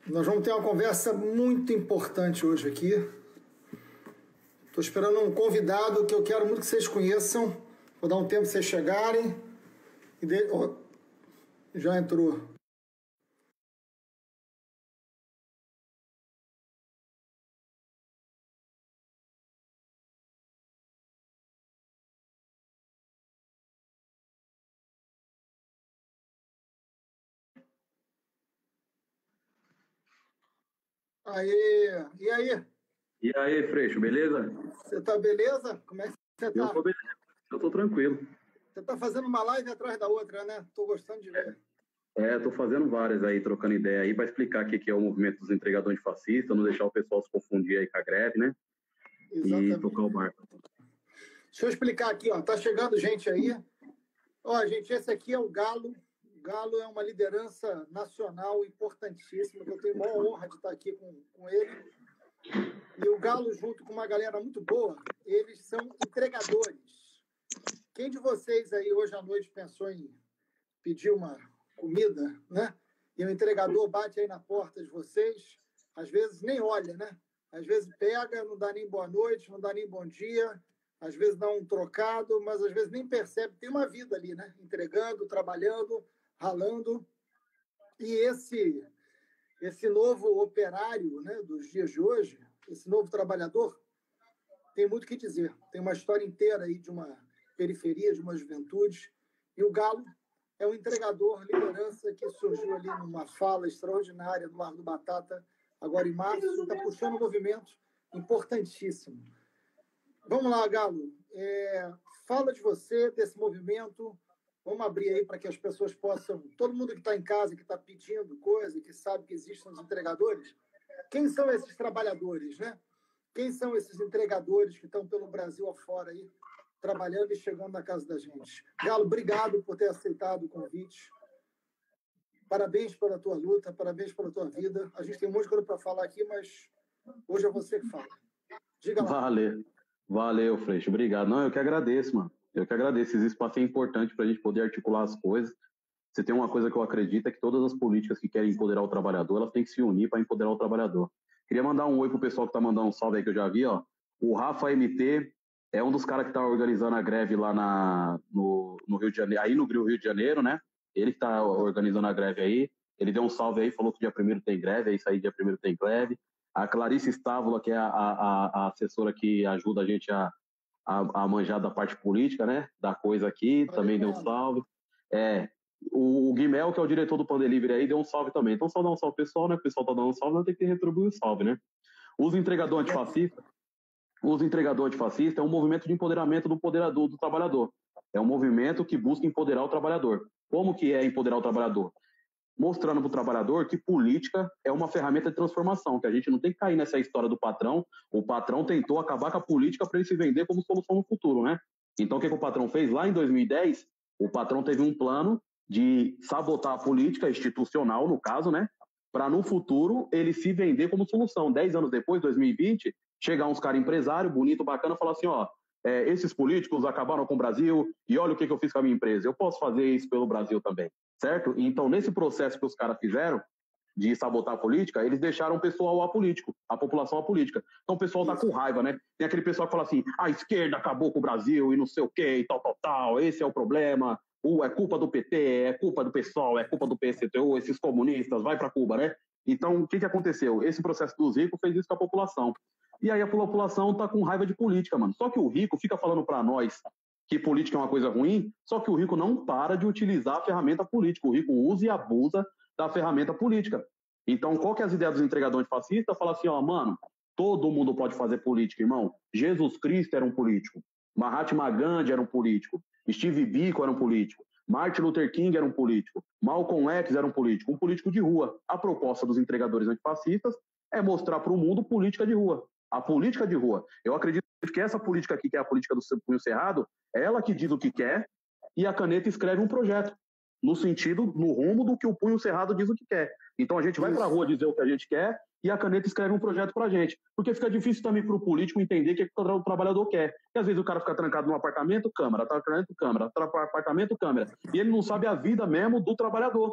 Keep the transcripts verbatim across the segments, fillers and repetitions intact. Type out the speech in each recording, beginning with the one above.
Nós vamos ter uma conversa muito importante hoje aqui. Estou esperando um convidado que eu quero muito que vocês conheçam. Vou dar um tempo para vocês chegarem. E de... oh, já entrou. Aê! E aí? E aí, Freixo, beleza? Você tá beleza? Como é que você tá? Eu tô beleza, eu tô tranquilo. Você tá fazendo uma live atrás da outra, né? Tô gostando de ver. É, tô fazendo várias aí, trocando ideia aí, para explicar o que é o movimento dos entregadores fascistas, não deixar o pessoal se confundir aí com a greve, né? Exatamente. E tocar o barco. Deixa eu explicar aqui, ó. Tá chegando gente aí. Ó, gente, esse aqui é o Galo. O Galo é uma liderança nacional importantíssima, que eu tenho a maior honra de estar aqui com, com ele. E o Galo, junto com uma galera muito boa, eles são entregadores. Quem de vocês aí hoje à noite pensou em pedir uma comida, né? E o entregador bate aí na porta de vocês, às vezes nem olha, né? Às vezes pega, não dá nem boa noite, não dá nem bom dia, às vezes dá um trocado, mas às vezes nem percebe. Tem uma vida ali, né? Entregando, trabalhando, ralando. E esse, esse novo operário, né, dos dias de hoje, esse novo trabalhador, tem muito o que dizer. Tem uma história inteira aí de uma periferia, de uma juventude. E o Galo é um entregador, liderança que surgiu ali numa fala extraordinária do Largo do Batata, agora em março, e está puxando um movimento importantíssimo. Vamos lá, Galo. É, fala de você, desse movimento. Vamos abrir aí para que as pessoas possam... Todo mundo que está em casa, que está pedindo coisa, que sabe que existem os entregadores. Quem são esses trabalhadores, né? Quem são esses entregadores que estão pelo Brasil afora aí, trabalhando e chegando na casa da gente? Galo, obrigado por ter aceitado o convite. Parabéns pela tua luta, parabéns pela tua vida. A gente tem um monte de coisa para falar aqui, mas hoje é você que fala. Diga lá. Valeu, valeu, Freixo, obrigado. Não, eu que agradeço, mano. Eu que agradeço. Esse espaço é importante para a gente poder articular as coisas. Você tem uma coisa que eu acredito, é que todas as políticas que querem empoderar o trabalhador, elas têm que se unir para empoderar o trabalhador. Queria mandar um oi pro pessoal que tá mandando um salve aí, que eu já vi, ó. O Rafa M T é um dos caras que tá organizando a greve lá na, no, no Rio de Janeiro, aí no Rio de Janeiro, né? Ele que tá organizando a greve aí. Ele deu um salve aí, falou que dia primeiro tem greve, é isso aí, dia primeiro tem greve. A Clarice Stávola, que é a, a, a assessora que ajuda a gente a, a, a manjar da parte política, né? Da coisa aqui, também deu um salve. É... O, o Guimel, que é o diretor do Pandelivery aí, deu um salve também. Então, só dar um salve pessoal, né? O pessoal tá dando um salve, não tem que retribuir o salve, né? Os entregadores antifascistas, os entregadores antifascistas é um movimento de empoderamento do poderador, do trabalhador. É um movimento que busca empoderar o trabalhador. Como que é empoderar o trabalhador? Mostrando para o trabalhador que política é uma ferramenta de transformação, que a gente não tem que cair nessa história do patrão. O patrão tentou acabar com a política para ele se vender como solução no futuro, né? Então, o que, que o patrão fez? Lá em dois mil e dez, o patrão teve um plano de sabotar a política institucional, no caso, né? Para no futuro ele se vender como solução. Dez anos depois, dois mil e vinte, chegar uns caras empresários, bonito, bacana, falar assim, ó, é, esses políticos acabaram com o Brasil e olha o que, que eu fiz com a minha empresa. Eu posso fazer isso pelo Brasil também, certo? Então, nesse processo que os caras fizeram de sabotar a política, eles deixaram o pessoal apolítico, a população apolítica. Então o pessoal tá com raiva, né? Tem aquele pessoal que fala assim, a esquerda acabou com o Brasil e não sei o quê, e tal, tal, tal, esse é o problema. Uh, é culpa do P T, é culpa do PSOL, é culpa do P S T U, esses comunistas, vai para Cuba, né? Então, o que, que aconteceu? Esse processo dos ricos fez isso com a população. E aí a população tá com raiva de política, mano. Só que o rico fica falando para nós que política é uma coisa ruim, só que o rico não para de utilizar a ferramenta política. O rico usa e abusa da ferramenta política. Então, qual que é as ideias dos entregadores fascistas? Fala assim, ó, mano, todo mundo pode fazer política, irmão. Jesus Cristo era um político. Mahatma Gandhi era um político. Steve Biko era um político, Martin Luther King era um político, Malcolm X era um político, um político de rua. A proposta dos entregadores antifascistas é mostrar para o mundo política de rua. A política de rua. Eu acredito que essa política aqui, que é a política do punho cerrado, é ela que diz o que quer e a caneta escreve um projeto, no sentido, no rumo do que o punho cerrado diz o que quer. Então a gente vai para a rua dizer o que a gente quer e a caneta escreve um projeto para a gente. Porque fica difícil também para o político entender o que, que o trabalhador quer. Porque às vezes o cara fica trancado num apartamento, câmara, apartamento, câmara, apartamento, câmara. E ele não sabe a vida mesmo do trabalhador.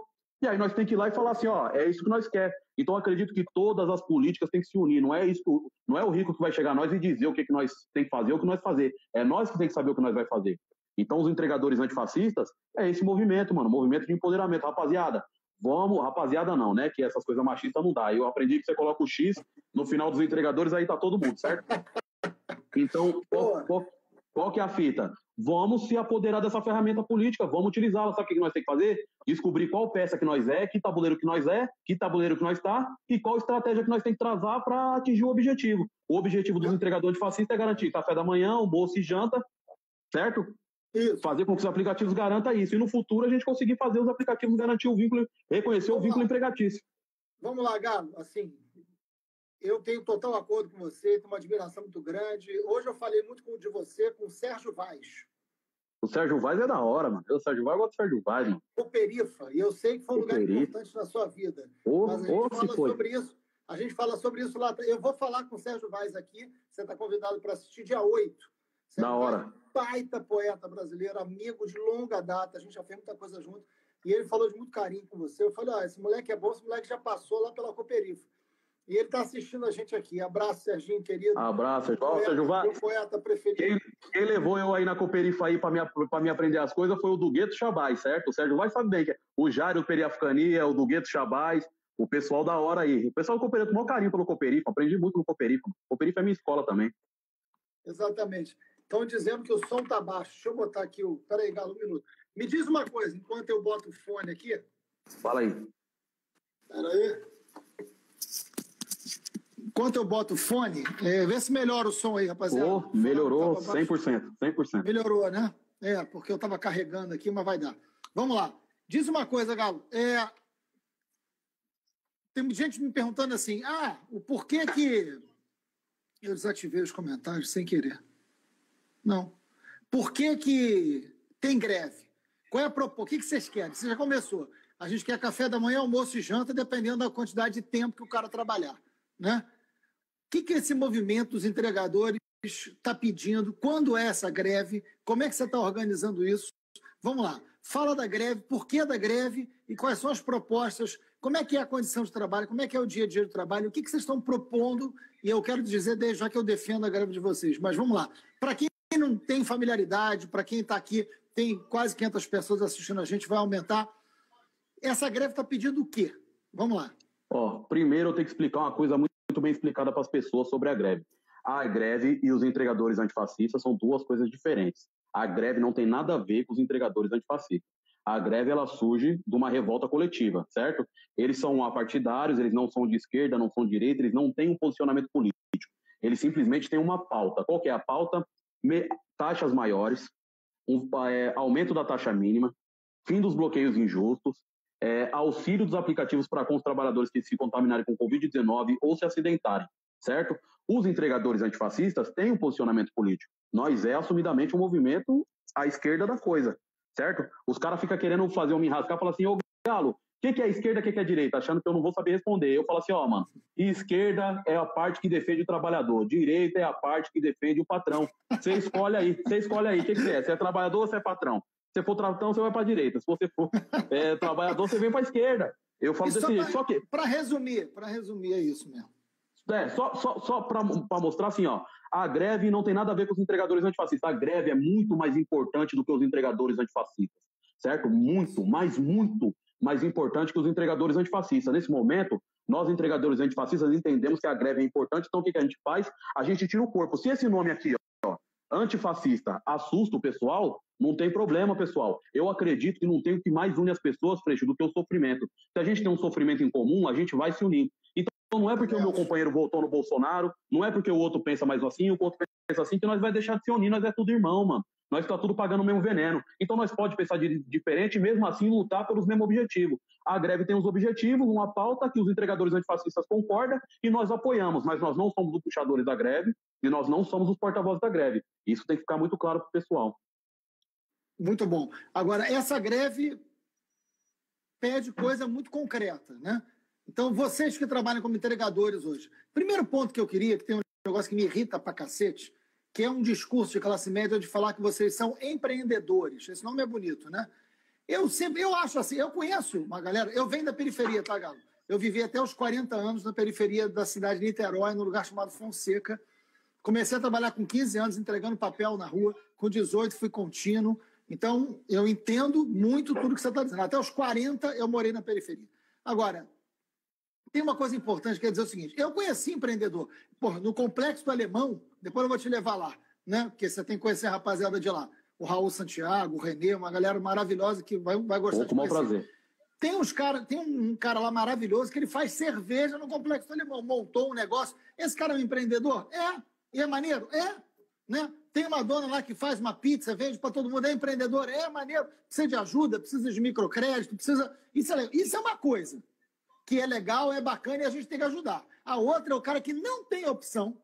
E aí nós temos que ir lá e falar assim, ó, é isso que nós queremos. Então, eu acredito que todas as políticas têm que se unir. Não é isso, não é o rico que vai chegar a nós e dizer o que, que nós tem que fazer, o que nós fazer. É nós que tem que saber o que nós vai fazer. Então, os entregadores antifascistas é esse movimento, mano, movimento de empoderamento. Rapaziada, vamos, rapaziada não, né, que essas coisas machistas não dá. Eu aprendi que você coloca o X no final dos entregadores, aí tá todo mundo, certo? Então, qual, qual, qual que é a fita? Vamos se apoderar dessa ferramenta política, vamos utilizá-la. Sabe o que nós temos que fazer? Descobrir qual peça que nós é, que tabuleiro que nós é, que tabuleiro que nós está e qual estratégia que nós temos que trazer para atingir o objetivo. O objetivo dos entregadores fascistas é garantir café da manhã, almoço e janta, certo? Isso. Fazer com que os aplicativos garantam isso. E no futuro a gente conseguir fazer os aplicativos garantir o vínculo, reconhecer Vamos o vínculo lá. empregatício. Vamos lá, Galo. Assim, eu tenho total acordo com você, tenho uma admiração muito grande. Hoje eu falei muito de você com o Sérgio Vaz. O Sérgio Vaz é da hora, mano. Eu, o Sérgio Vaz, eu gosto do Sérgio Vaz, mano. O Perifa, e eu sei que foi um lugar importante na sua vida. Oh, mas a gente oh, fala sobre isso. A gente fala sobre isso lá. Eu vou falar com o Sérgio Vaz aqui. Você está convidado para assistir dia oito. Da hora. Baita poeta brasileiro, amigo de longa data. A gente já fez muita coisa junto. E ele falou de muito carinho com você. Eu falei, ó, esse moleque é bom, esse moleque já passou lá pela Cooperifa. E ele está assistindo a gente aqui. Abraço, Serginho, querido. Abraço, Sérgio. Sérgio Vaz. Meu poeta preferido. Quem, quem levou eu aí na Cooperifa aí para me, pra me aprender as coisas foi o do Gueto Chabais, certo? O Sérgio Vaz sabe bem que é o Jário, o Periafcania, o do Gueto Chabais, o pessoal da hora aí. O pessoal do Cooperifa, com o maior carinho pelo Cooperifa. Aprendi muito no Cooperifa. O Cooperifa é minha escola também. Exatamente. Estão dizendo que o som está baixo. Deixa eu botar aqui o... Peraí, Galo, um minuto. Me diz uma coisa, enquanto eu boto o fone aqui. Fala aí. Peraí. Enquanto eu boto o fone, é, vê se melhora o som aí, rapaziada. Oh, melhorou cem por cento, cem por cento. Melhorou, né? É, porque eu estava carregando aqui, mas vai dar. Vamos lá. Diz uma coisa, Galo. É... Tem gente me perguntando assim, ah, o porquê que... Eu desativei os comentários sem querer. Não. Por que que tem greve? Qual é a proposta? O que que vocês querem? Você já começou. A gente quer café da manhã, almoço e janta, dependendo da quantidade de tempo que o cara trabalhar, né? O que que esse movimento dos entregadores está pedindo? Quando é essa greve? Como é que você está organizando isso? Vamos lá. Fala da greve, por que da greve e quais são as propostas, como é que é a condição de trabalho, como é que é o dia a dia do trabalho, o que que vocês estão propondo, e eu quero dizer, desde já que eu defendo a greve de vocês, mas vamos lá. Para quem não tem familiaridade, para quem está aqui, tem quase quinhentas pessoas assistindo a gente, vai aumentar. Essa greve está pedindo o quê? Vamos lá. Ó, primeiro eu tenho que explicar uma coisa muito, muito bem explicada para as pessoas sobre a greve. A greve e os entregadores antifascistas são duas coisas diferentes. A greve não tem nada a ver com os entregadores antifascistas. A greve, ela surge de uma revolta coletiva, certo? Eles são apartidários, eles não são de esquerda, não são de direita, eles não têm um posicionamento político. Eles simplesmente têm uma pauta. Qual que é a pauta? Me... Taxas maiores, um, é, aumento da taxa mínima, fim dos bloqueios injustos, é, auxílio dos aplicativos para com os trabalhadores que se contaminarem com covid dezenove ou se acidentarem, certo? Os entregadores antifascistas têm um posicionamento político. Nós é assumidamente um movimento à esquerda da coisa, certo? Os caras ficam querendo fazer um me rascar e falam assim, ô Galo, o que, que é esquerda, o que, que é direita? Achando que eu não vou saber responder. Eu falo assim, ó, mano, esquerda é a parte que defende o trabalhador, direita é a parte que defende o patrão. Você escolhe aí, você escolhe aí, o que, que você é? Você é trabalhador ou você é patrão? Se for patrão, você vai para a direita. Se você for é, trabalhador, você vem para a esquerda. Eu falo desse jeito. Só que... Para resumir, para resumir, é isso mesmo. É, só, só, só para mostrar assim, ó, a greve não tem nada a ver com os entregadores antifascistas. A greve é muito mais importante do que os entregadores antifascistas, certo? Muito, mas muito mais importante que os entregadores antifascistas. Nesse momento, nós, entregadores antifascistas, entendemos que a greve é importante, então o que, que a gente faz? A gente tira o corpo. Se esse nome aqui, ó, antifascista, assusta o pessoal, não tem problema, pessoal. Eu acredito que não tem o que mais une as pessoas, Freixo, do que o sofrimento. Se a gente tem um sofrimento em comum, a gente vai se unir. Então, não é porque o meu companheiro votou no Bolsonaro, não é porque o outro pensa mais assim, o outro pensa assim, que nós vai deixar de se unir, nós é tudo irmão, mano. Nós tá tudo pagando o mesmo veneno. Então nós pode pensar de diferente e mesmo assim lutar pelos mesmos objetivos. A greve tem os objetivos, uma pauta que os entregadores antifascistas concordam e nós apoiamos, mas nós não somos os puxadores da greve e nós não somos os porta-vozes da greve. Isso tem que ficar muito claro pro pessoal. Muito bom. Agora, essa greve pede coisa muito concreta, né? Então, vocês que trabalham como entregadores hoje, primeiro ponto que eu queria, que tem um negócio que me irrita pra cacete, que é um discurso de classe média de falar que vocês são empreendedores. Esse nome é bonito, né? Eu sempre, eu acho assim, eu conheço uma galera, eu venho da periferia, tá, Galo? Eu vivi até os quarenta anos na periferia da cidade de Niterói, num lugar chamado Fonseca. Comecei a trabalhar com quinze anos, entregando papel na rua. Com dezoito, fui contínuo. Então, eu entendo muito tudo que você está dizendo. Até os quarenta, eu morei na periferia. Agora, tem uma coisa importante, quer dizer o seguinte, eu conheci empreendedor. Porra, no Complexo do Alemão, depois eu vou te levar lá, né? Porque você tem que conhecer a rapaziada de lá. O Raul Santiago, o Renê, uma galera maravilhosa que vai, vai gostar de conhecer. Com o maior prazer. Tem, uns cara, tem um cara lá maravilhoso que ele faz cerveja no Complexo do Alemão, montou um negócio. Esse cara é um empreendedor? É. E é maneiro? É. Né? Tem uma dona lá que faz uma pizza, vende para todo mundo, é empreendedor? É maneiro. Precisa de ajuda, precisa de microcrédito, precisa... Isso é, isso é uma coisa que é legal, é bacana e a gente tem que ajudar. A outra é o cara que não tem opção,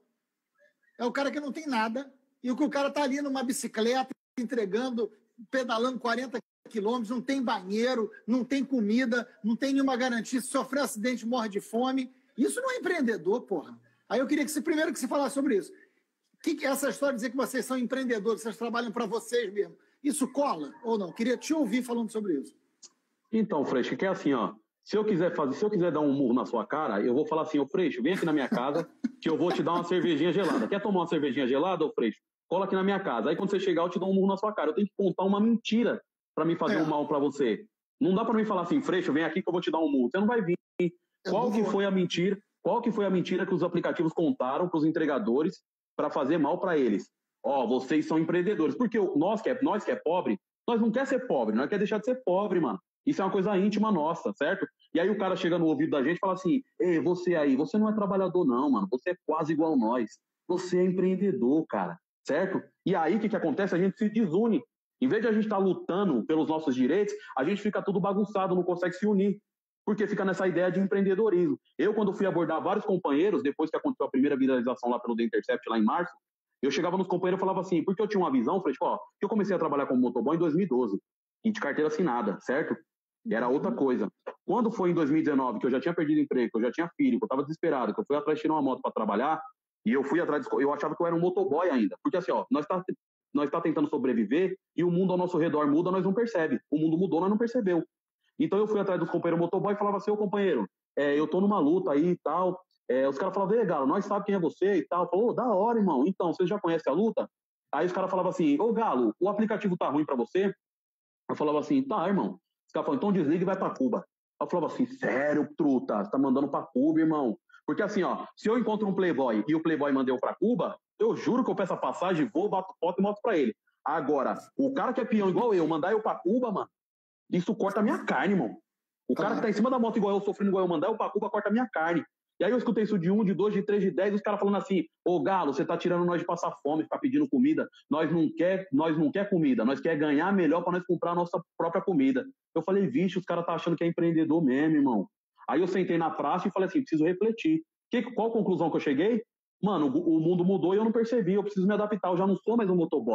é o cara que não tem nada, e o que o cara está ali numa bicicleta, entregando, pedalando quarenta quilômetros, não tem banheiro, não tem comida, não tem nenhuma garantia, se sofrer um acidente, morre de fome. Isso não é empreendedor, porra. Aí eu queria que você, primeiro que você falasse sobre isso. Que, que essa história de dizer que vocês são empreendedores, vocês trabalham para vocês mesmo, isso cola ou não? Queria te ouvir falando sobre isso. Então, Freixo, que é assim, ó. Se eu quiser fazer, se eu quiser dar um murro na sua cara, eu vou falar assim, ô Freixo, vem aqui na minha casa que eu vou te dar uma cervejinha gelada. Quer tomar uma cervejinha gelada, ô Freixo? Cola aqui na minha casa. Aí quando você chegar, eu te dou um murro na sua cara. Eu tenho que contar uma mentira para me fazer é. um mal para você. Não dá para mim falar assim, Freixo, vem aqui que eu vou te dar um murro. Você não vai vir. Eu Qual que vou... foi a mentira? Qual que foi a mentira que os aplicativos contaram para os entregadores para fazer mal para eles? Ó, vocês são empreendedores. Porque nós que é, nós que é pobre, nós não quer ser pobre, nós quer deixar de ser pobre, mano. Isso é uma coisa íntima nossa, certo? E aí o cara chega no ouvido da gente e fala assim, ei, você aí, você não é trabalhador não, mano. Você é quase igual a nós. Você é empreendedor, cara. Certo? E aí o que, que acontece? A gente se desune. Em vez de a gente estar tá lutando pelos nossos direitos, a gente fica tudo bagunçado, não consegue se unir. Porque fica nessa ideia de empreendedorismo. Eu, quando fui abordar vários companheiros, depois que aconteceu a primeira viralização lá pelo The Intercept, lá em março, eu chegava nos companheiros e falava assim, porque eu tinha uma visão, falei, ó, que eu comecei a trabalhar como motoboy em dois mil e doze, e de carteira assinada, certo? Era outra coisa. Quando foi em dois mil e dezenove, que eu já tinha perdido emprego, que eu já tinha filho, que eu estava desesperado, que eu fui atrás de tirar uma moto para trabalhar, e eu fui atrás, de... eu achava que eu era um motoboy ainda. Porque assim, ó, nós tá, nós tá tentando sobreviver e o mundo ao nosso redor muda, nós não percebe. O mundo mudou, nós não percebeu. Então eu fui atrás dos companheiros motoboy e falava assim, ô companheiro, é, eu tô numa luta aí e tal. É, os caras falavam, ei, Galo, nós sabemos quem é você e tal. Falou, oh, da hora, irmão. Então, você já conhece a luta? Aí os caras falavam assim, ô Galo, o aplicativo tá ruim pra você? Eu falava assim, tá, irmão. Os caras falavam, então desliga e vai pra Cuba. Eu falava assim, sério, truta, você tá mandando pra Cuba, irmão? Porque assim, ó, se eu encontro um playboy e o playboy manda eu pra Cuba, eu juro que eu peço a passagem, vou, bato foto e mostro pra ele. Agora, o cara que é peão igual eu, mandar eu pra Cuba, mano, isso corta a minha carne, irmão. O cara que tá em cima da moto igual eu, sofrendo igual eu, mandar eu pra Cuba, corta a minha carne. E aí eu escutei isso de um, de dois, de três, de dez, os caras falando assim, ô Galo, você tá tirando nós de passar fome, ficar pedindo comida, nós não quer, nós não quer comida, nós quer ganhar melhor pra nós comprar a nossa própria comida. Eu falei, vixe, os caras tá achando que é empreendedor mesmo, irmão. Aí eu sentei na praça e falei assim, preciso refletir. Que, qual a conclusão que eu cheguei? Mano, o, o mundo mudou e eu não percebi, eu preciso me adaptar, eu já não sou mais um motoboy.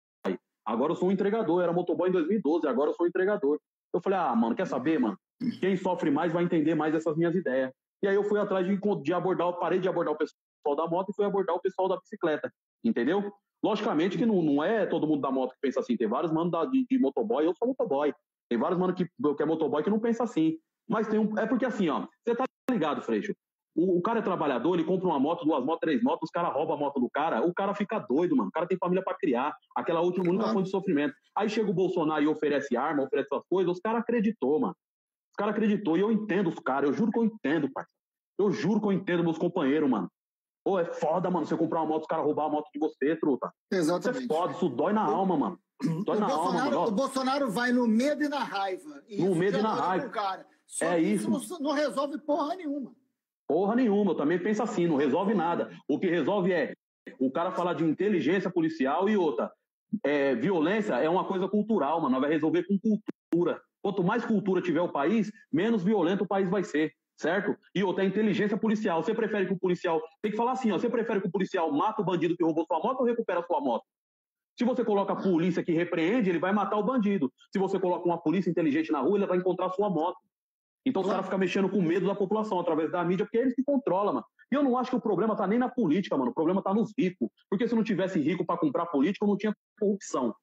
Agora eu sou um entregador, eu era motoboy em dois mil e doze, agora eu sou um entregador. Eu falei, ah, mano, quer saber, mano? Quem sofre mais vai entender mais essas minhas ideias. E aí eu fui atrás de, de abordar, parei de abordar o pessoal da moto e fui abordar o pessoal da bicicleta, entendeu? Logicamente que não, não é todo mundo da moto que pensa assim, tem vários manos da, de, de motoboy, eu sou motoboy. Tem vários manos que, que é motoboy que não pensa assim. Mas tem um, é porque assim, ó, você tá ligado, Freixo? O, o cara é trabalhador, ele compra uma moto, duas motos, três motos, os caras roubam a moto do cara, o cara fica doido, mano. O cara tem família pra criar, aquela última única fonte de sofrimento. Aí chega o Bolsonaro e oferece arma, oferece essas coisas, os caras acreditou, mano. Os caras acreditou, e eu entendo os caras, eu juro que eu entendo, pai. Eu juro que eu entendo meus companheiros, mano. Pô, é foda, mano, você comprar uma moto, os caras roubar a moto de você, truta. Exatamente. Isso é foda, isso dói na o, alma, mano. Dói o na Bolsonaro, alma, mano. O Bolsonaro vai no medo e na raiva. E no medo e na raiva. Cara. Só é que isso. isso não, não resolve porra nenhuma. Porra nenhuma, eu também penso assim, não resolve nada. O que resolve é o cara falar de inteligência policial e outra. É, violência é uma coisa cultural, mano. Nós vai resolver com cultura. Quanto mais cultura tiver o país, menos violento o país vai ser, certo? E outra, é inteligência policial. Você prefere que o policial... Tem que falar assim, ó. Você prefere que o policial mata o bandido que roubou sua moto ou recupera sua moto? Se você coloca a polícia que repreende, ele vai matar o bandido. Se você coloca uma polícia inteligente na rua, ele vai encontrar sua moto. Então os caras ficam mexendo com medo da população através da mídia, porque é eles que controlam, mano. E eu não acho que o problema tá nem na política, mano. O problema tá nos ricos. Porque se não tivesse rico para comprar político, não tinha corrupção.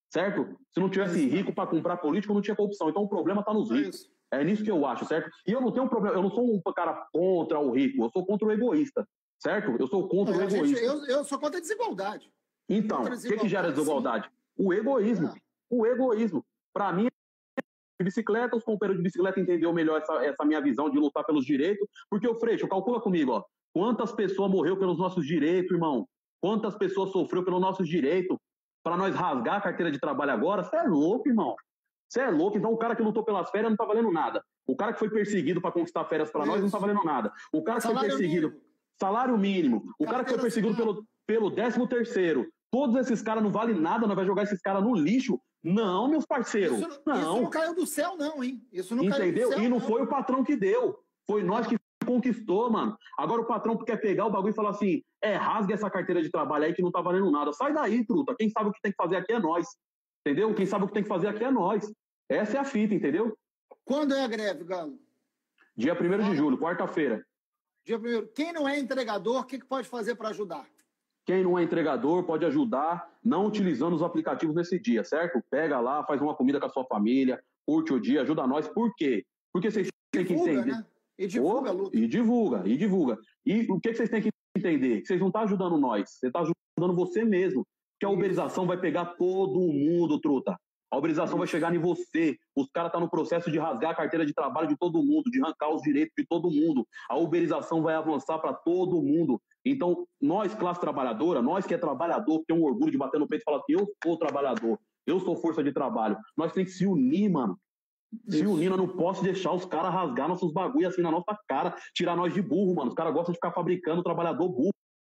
certo? Se não tivesse rico para comprar político, não tinha corrupção. Então o problema está nos ricos. É nisso que eu acho, certo? E eu não tenho um problema, eu não sou um cara contra o rico, eu sou contra o egoísta, certo? Eu sou contra não, o egoísta. Gente, eu, eu sou contra a desigualdade. Então, o que, que gera desigualdade? Sim. O egoísmo. Ah. O egoísmo. Para mim, de bicicleta, os companheiros de bicicleta entenderam melhor essa, essa minha visão de lutar pelos direitos, porque o Freixo, calcula comigo, ó, quantas pessoas morreu pelos nossos direitos, irmão? Quantas pessoas sofreu pelos nossos direitos para nós rasgar a carteira de trabalho agora? Você é louco, irmão. Você é louco. Então o cara que lutou pelas férias não tá valendo nada. O cara que foi perseguido para conquistar férias para nós não tá valendo nada. O cara que salário foi perseguido... Mínimo. Salário mínimo. O carteira cara que foi perseguido pelo, pelo décimo terceiro. Todos esses caras não valem nada, nós vamos jogar esses caras no lixo. Não, meus parceiros. Isso, não. Isso não caiu do céu, não, hein? Isso não Entendeu? Caiu do céu, e não, não foi o patrão que deu. Foi nós que conquistou, mano. Agora o patrão quer pegar o bagulho e falar assim, é, rasga essa carteira de trabalho aí que não tá valendo nada. Sai daí, truta. Quem sabe o que tem que fazer aqui é nós. Entendeu? Quem sabe o que tem que fazer aqui é nós. Essa é a fita, entendeu? Quando é a greve, Galo? Dia primeiro de julho, quarta-feira. Dia primeiro. Quem não é entregador, o que, que pode fazer para ajudar? Quem não é entregador pode ajudar não utilizando os aplicativos nesse dia, certo? Pega lá, faz uma comida com a sua família, curte o dia, ajuda nós. Por quê? Porque vocês têm que entender. Né? E divulga, oh, E divulga, e divulga. E o que vocês têm que entender? Que vocês não estão ajudando nós, você está ajudando você mesmo. Que a uberização vai pegar todo mundo, truta. A uberização vai chegar em você. Os caras estão tá no processo de rasgar a carteira de trabalho de todo mundo, de arrancar os direitos de todo mundo. A uberização vai avançar para todo mundo. Então, nós, classe trabalhadora, nós que é trabalhador, que tem um orgulho de bater no peito e falar que eu sou trabalhador, eu sou força de trabalho. Nós temos que se unir, mano. Se unir, eu não posso deixar os caras rasgar nossos bagulho assim na nossa cara, tirar nós de burro, mano. Os caras gostam de ficar fabricando trabalhador burro.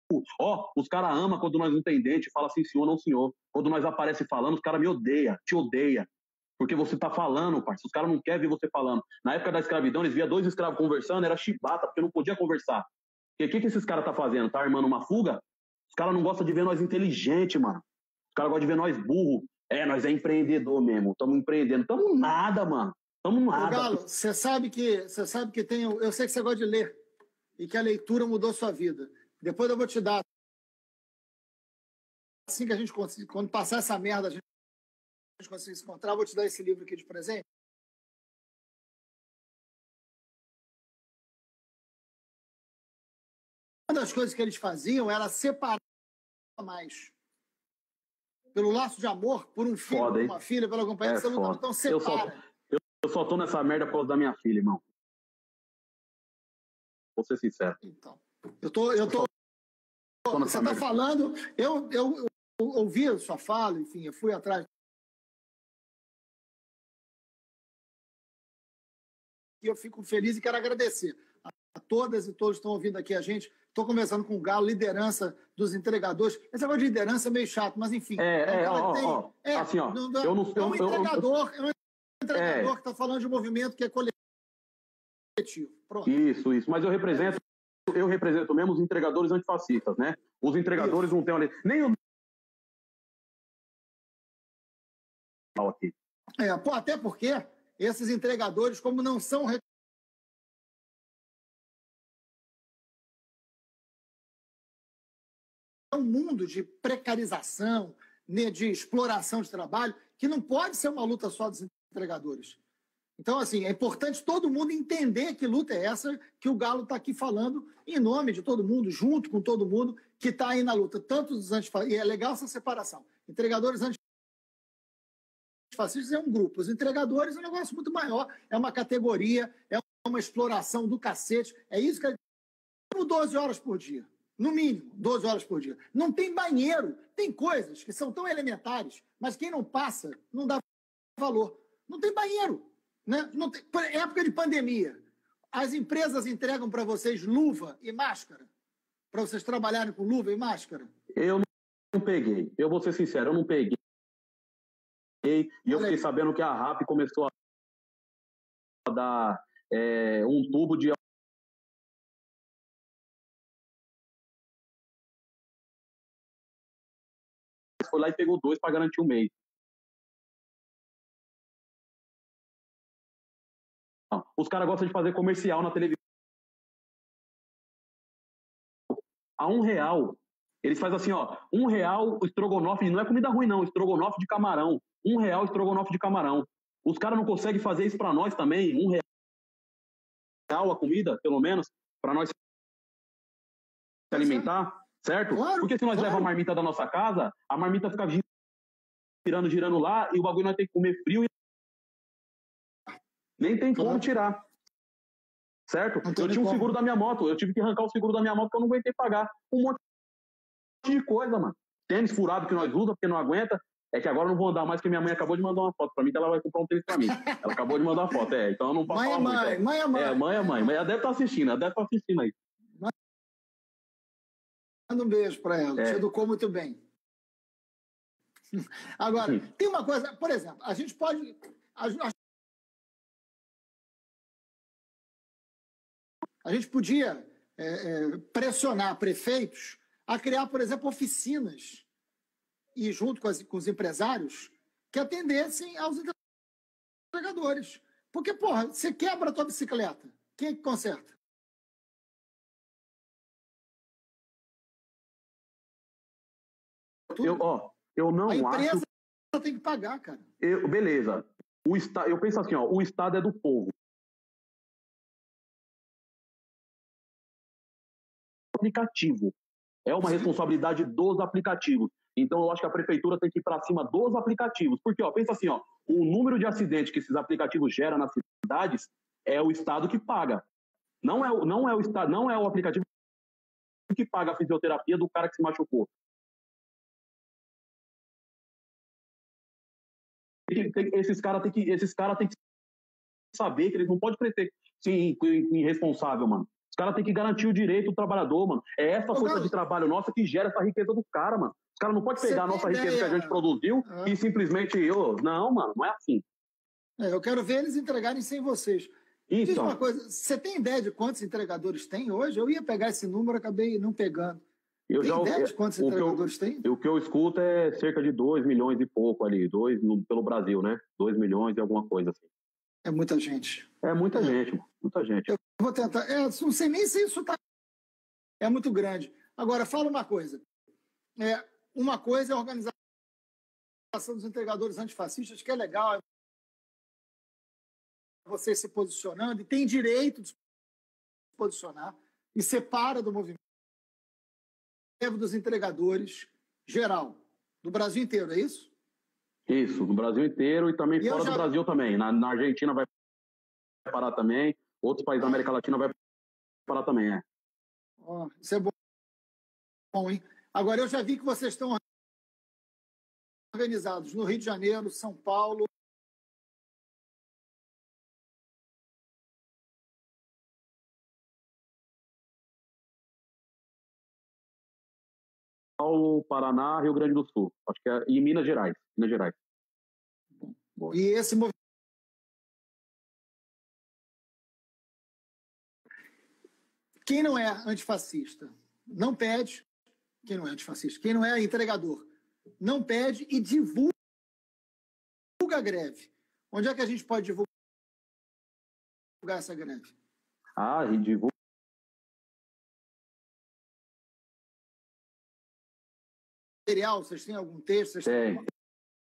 Ó, oh, os caras amam quando nós não tem dente, fala assim, senhor, não senhor. Quando nós aparece falando, os caras me odeiam, te odeiam. Porque você tá falando, parceiro. Os caras não querem ver você falando. Na época da escravidão, eles via dois escravos conversando, era chibata, porque não podia conversar. E o que, que esses caras tá fazendo? Tá armando uma fuga? Os caras não gostam de ver nós inteligente, mano. Os caras gostam de ver nós burro. É, nós é empreendedor mesmo. Estamos empreendendo. Estamos nada, mano. Estamos nada. Ô, Galo, você sabe que você sabe que tem. Eu sei que você gosta de ler e que a leitura mudou sua vida. Depois eu vou te dar. Assim que a gente conseguir, quando passar essa merda, a gente conseguir se encontrar, eu vou te dar esse livro aqui de presente. Uma das coisas que eles faziam era separar mais. Pelo laço de amor, por um filho, foda, por uma filha, pela companheira, é você não. Então separa. Eu só, eu, eu só tô nessa merda por causa da minha filha, irmão. Vou ser sincero. Então, eu tô, eu tô. tô você está falando, eu, eu, eu ouvi a sua fala, enfim, eu fui atrás. E eu fico feliz e quero agradecer a todas e todos que estão ouvindo aqui a gente. Estou conversando com o Galo, liderança dos entregadores. Esse negócio de liderança é meio chato, mas enfim. É, é, ó, tem, ó, é assim, ó. Não, eu não, é um eu, entregador, eu, eu, é um entregador é. que está falando de um movimento que é coletivo. Pronto. Isso, isso. Mas eu represento, eu represento mesmo os entregadores antifascistas, né? Os entregadores isso. não têm... Nem o... Aqui. É, pô, até porque esses entregadores, como não são... É um mundo de precarização, né, de exploração de trabalho, que não pode ser uma luta só dos entregadores. Então, assim, é importante todo mundo entender que luta é essa que o Galo está aqui falando em nome de todo mundo, junto com todo mundo que está aí na luta, tanto dos antifascistas, e é legal essa separação. Entregadores antifascistas é um grupo, os entregadores é um negócio muito maior, é uma categoria, é uma exploração do cacete, é isso que é doze horas por dia. No mínimo, doze horas por dia. Não tem banheiro. Tem coisas que são tão elementares, mas quem não passa não dá valor. Não tem banheiro. Né? Não tem... Por época de pandemia, as empresas entregam para vocês luva e máscara? Para vocês trabalharem com luva e máscara? Eu não peguei. Eu vou ser sincero, eu não peguei. E eu fiquei sabendo que a R A P começou a dar é, um tubo de foi lá e pegou dois para garantir o mês. Os caras gostam de fazer comercial na televisão. A um real, Eles fazem assim, ó, um real o estrogonofe, não é comida ruim não, estrogonofe de camarão. Um real estrogonofe de camarão. Os caras não conseguem fazer isso para nós também, um real a comida, pelo menos, para nós se alimentar, certo? Claro, Porque se nós claro. levamos a marmita da nossa casa, a marmita fica girando, girando lá, e o bagulho nós tem que comer frio e nem tem como tirar. Certo? Eu tinha um seguro da minha moto, eu tive que arrancar o seguro da minha moto porque eu não aguentei pagar. Um monte de coisa, mano. Tênis furado que nós usamos porque não aguenta. É que agora eu não vou andar mais porque minha mãe acabou de mandar uma foto pra mim que ela vai comprar um tênis pra mim. Ela acabou de mandar uma foto, é. Então eu não posso mãe, falar mãe, muito. É. Mãe é mãe. É, mãe é mãe. Mas ela deve estar assistindo, ela deve estar assistindo aí. Manda um beijo pra ela. É. Te educou muito bem. Agora, Sim. tem uma coisa, por exemplo, a gente pode... A, a, a gente podia é, é, pressionar prefeitos a criar, por exemplo, oficinas e junto com, as, com os empresários que atendessem aos entregadores. Porque, porra, você quebra a tua bicicleta, quem é que conserta? Eu, ó, eu não a empresa acho... tem que pagar, cara. Eu, beleza. O esta... Eu penso assim, ó, o Estado é do povo. Aplicativo. É uma responsabilidade dos aplicativos. Então, eu acho que a prefeitura tem que ir para cima dos aplicativos. Porque, ó, pensa assim, ó, o número de acidentes que esses aplicativos geram nas cidades é o Estado que paga. Não é, não é o Estado, não é o aplicativo que paga a fisioterapia do cara que se machucou. Tem, tem, esses caras têm que, esses cara têm que saber que eles não podem pretender ser irresponsável, mano. Os caras têm que garantir o direito do trabalhador, mano. É essa força de trabalho nossa que gera essa riqueza do cara, mano. Os caras não podem pegar a nossa ideia? riqueza que a gente produziu ah. e simplesmente... Oh, não, mano, não é assim. É, eu quero ver eles entregarem sem vocês. Isso. Diz uma coisa, você tem ideia de quantos entregadores tem hoje? Eu ia pegar esse número, acabei não pegando. Eu tem já, ideia de quantos entregadores eu, tem? O que eu escuto é cerca de dois milhões e pouco ali, dois no, pelo Brasil, né? dois milhões e alguma coisa assim. É muita gente. É muita é. gente, mano. Muita gente. Eu vou tentar. É, não sei nem se isso tá. É muito grande. Agora, fala uma coisa. É, uma coisa é a organização dos entregadores antifascistas, que é legal. Você se posicionando e tem direito de se posicionar e separa do movimento dos entregadores geral, do Brasil inteiro, é isso? Isso, no Brasil inteiro e também e fora já... do Brasil também. Na, na Argentina vai parar também, outros países da América Latina vai parar também, é. Oh, isso é bom. bom, hein? Agora, eu já vi que vocês estão organizados no Rio de Janeiro, São Paulo, Paulo, Paraná, Rio Grande do Sul. Acho que é, e Minas Gerais. Minas Gerais. Bom, e esse movimento. Quem não é antifascista não pede. Quem não é antifascista? Quem não é entregador não pede e divulga a greve. Onde é que a gente pode divulgar essa greve? Ah, e divulga. Material, vocês têm algum texto? Vocês Tem. Têm...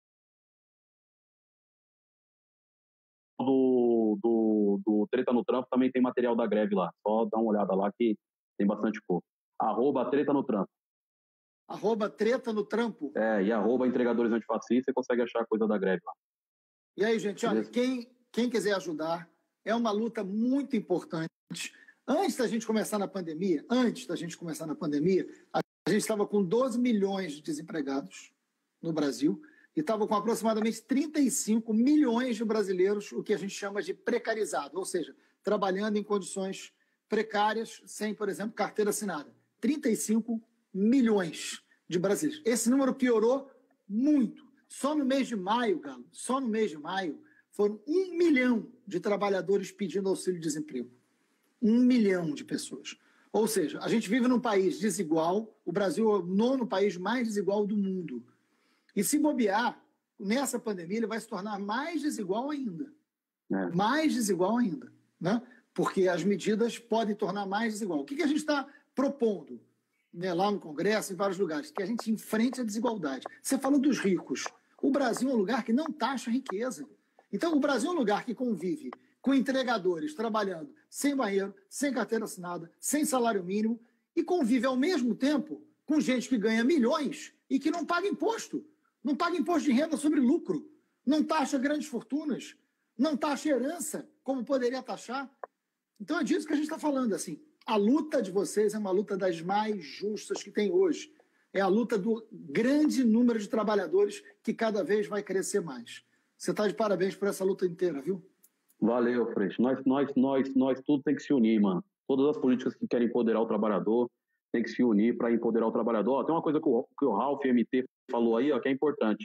Do, do, do Treta no Trampo também tem material da greve lá. Só dá uma olhada lá que tem bastante cor. Arroba Treta no Trampo. Arroba Treta no Trampo? É, e arroba Entregadores Antifascistas, você consegue achar coisa da greve lá. E aí, gente, olha, quem, quem quiser ajudar, é uma luta muito importante. Antes da gente começar na pandemia, antes da gente começar na pandemia, a A gente estava com doze milhões de desempregados no Brasil e estava com aproximadamente trinta e cinco milhões de brasileiros, o que a gente chama de precarizado, ou seja, trabalhando em condições precárias, sem, por exemplo, carteira assinada. trinta e cinco milhões de brasileiros. Esse número piorou muito. Só no mês de maio, Galo, só no mês de maio, foram um milhão de trabalhadores pedindo auxílio-desemprego. Um milhão de pessoas. Ou seja, a gente vive num país desigual, o Brasil é o nono país mais desigual do mundo. E se bobear, nessa pandemia ele vai se tornar mais desigual ainda. É. Mais desigual ainda. Né? Porque as medidas podem tornar mais desigual. O que, que a gente está propondo? né, lá no Congresso, em vários lugares, que a gente enfrente a desigualdade. Você falou dos ricos. O Brasil é um lugar que não taxa a riqueza. Então, o Brasil é um lugar que convive com entregadores trabalhando sem banheiro, sem carteira assinada, sem salário mínimo, e convive ao mesmo tempo com gente que ganha milhões e que não paga imposto. Não paga imposto de renda sobre lucro, não taxa grandes fortunas, não taxa herança, como poderia taxar. Então é disso que a gente está falando. Assim, a luta de vocês é uma luta das mais justas que tem hoje. É a luta do grande número de trabalhadores que cada vez vai crescer mais. Você está de parabéns por essa luta inteira, viu? Valeu, Freixo. Nós, nós, nós, nós, tudo tem que se unir, mano. Todas as políticas que querem empoderar o trabalhador tem que se unir para empoderar o trabalhador. Ó, tem uma coisa que o, que o Ralf M T falou aí, ó, que é importante.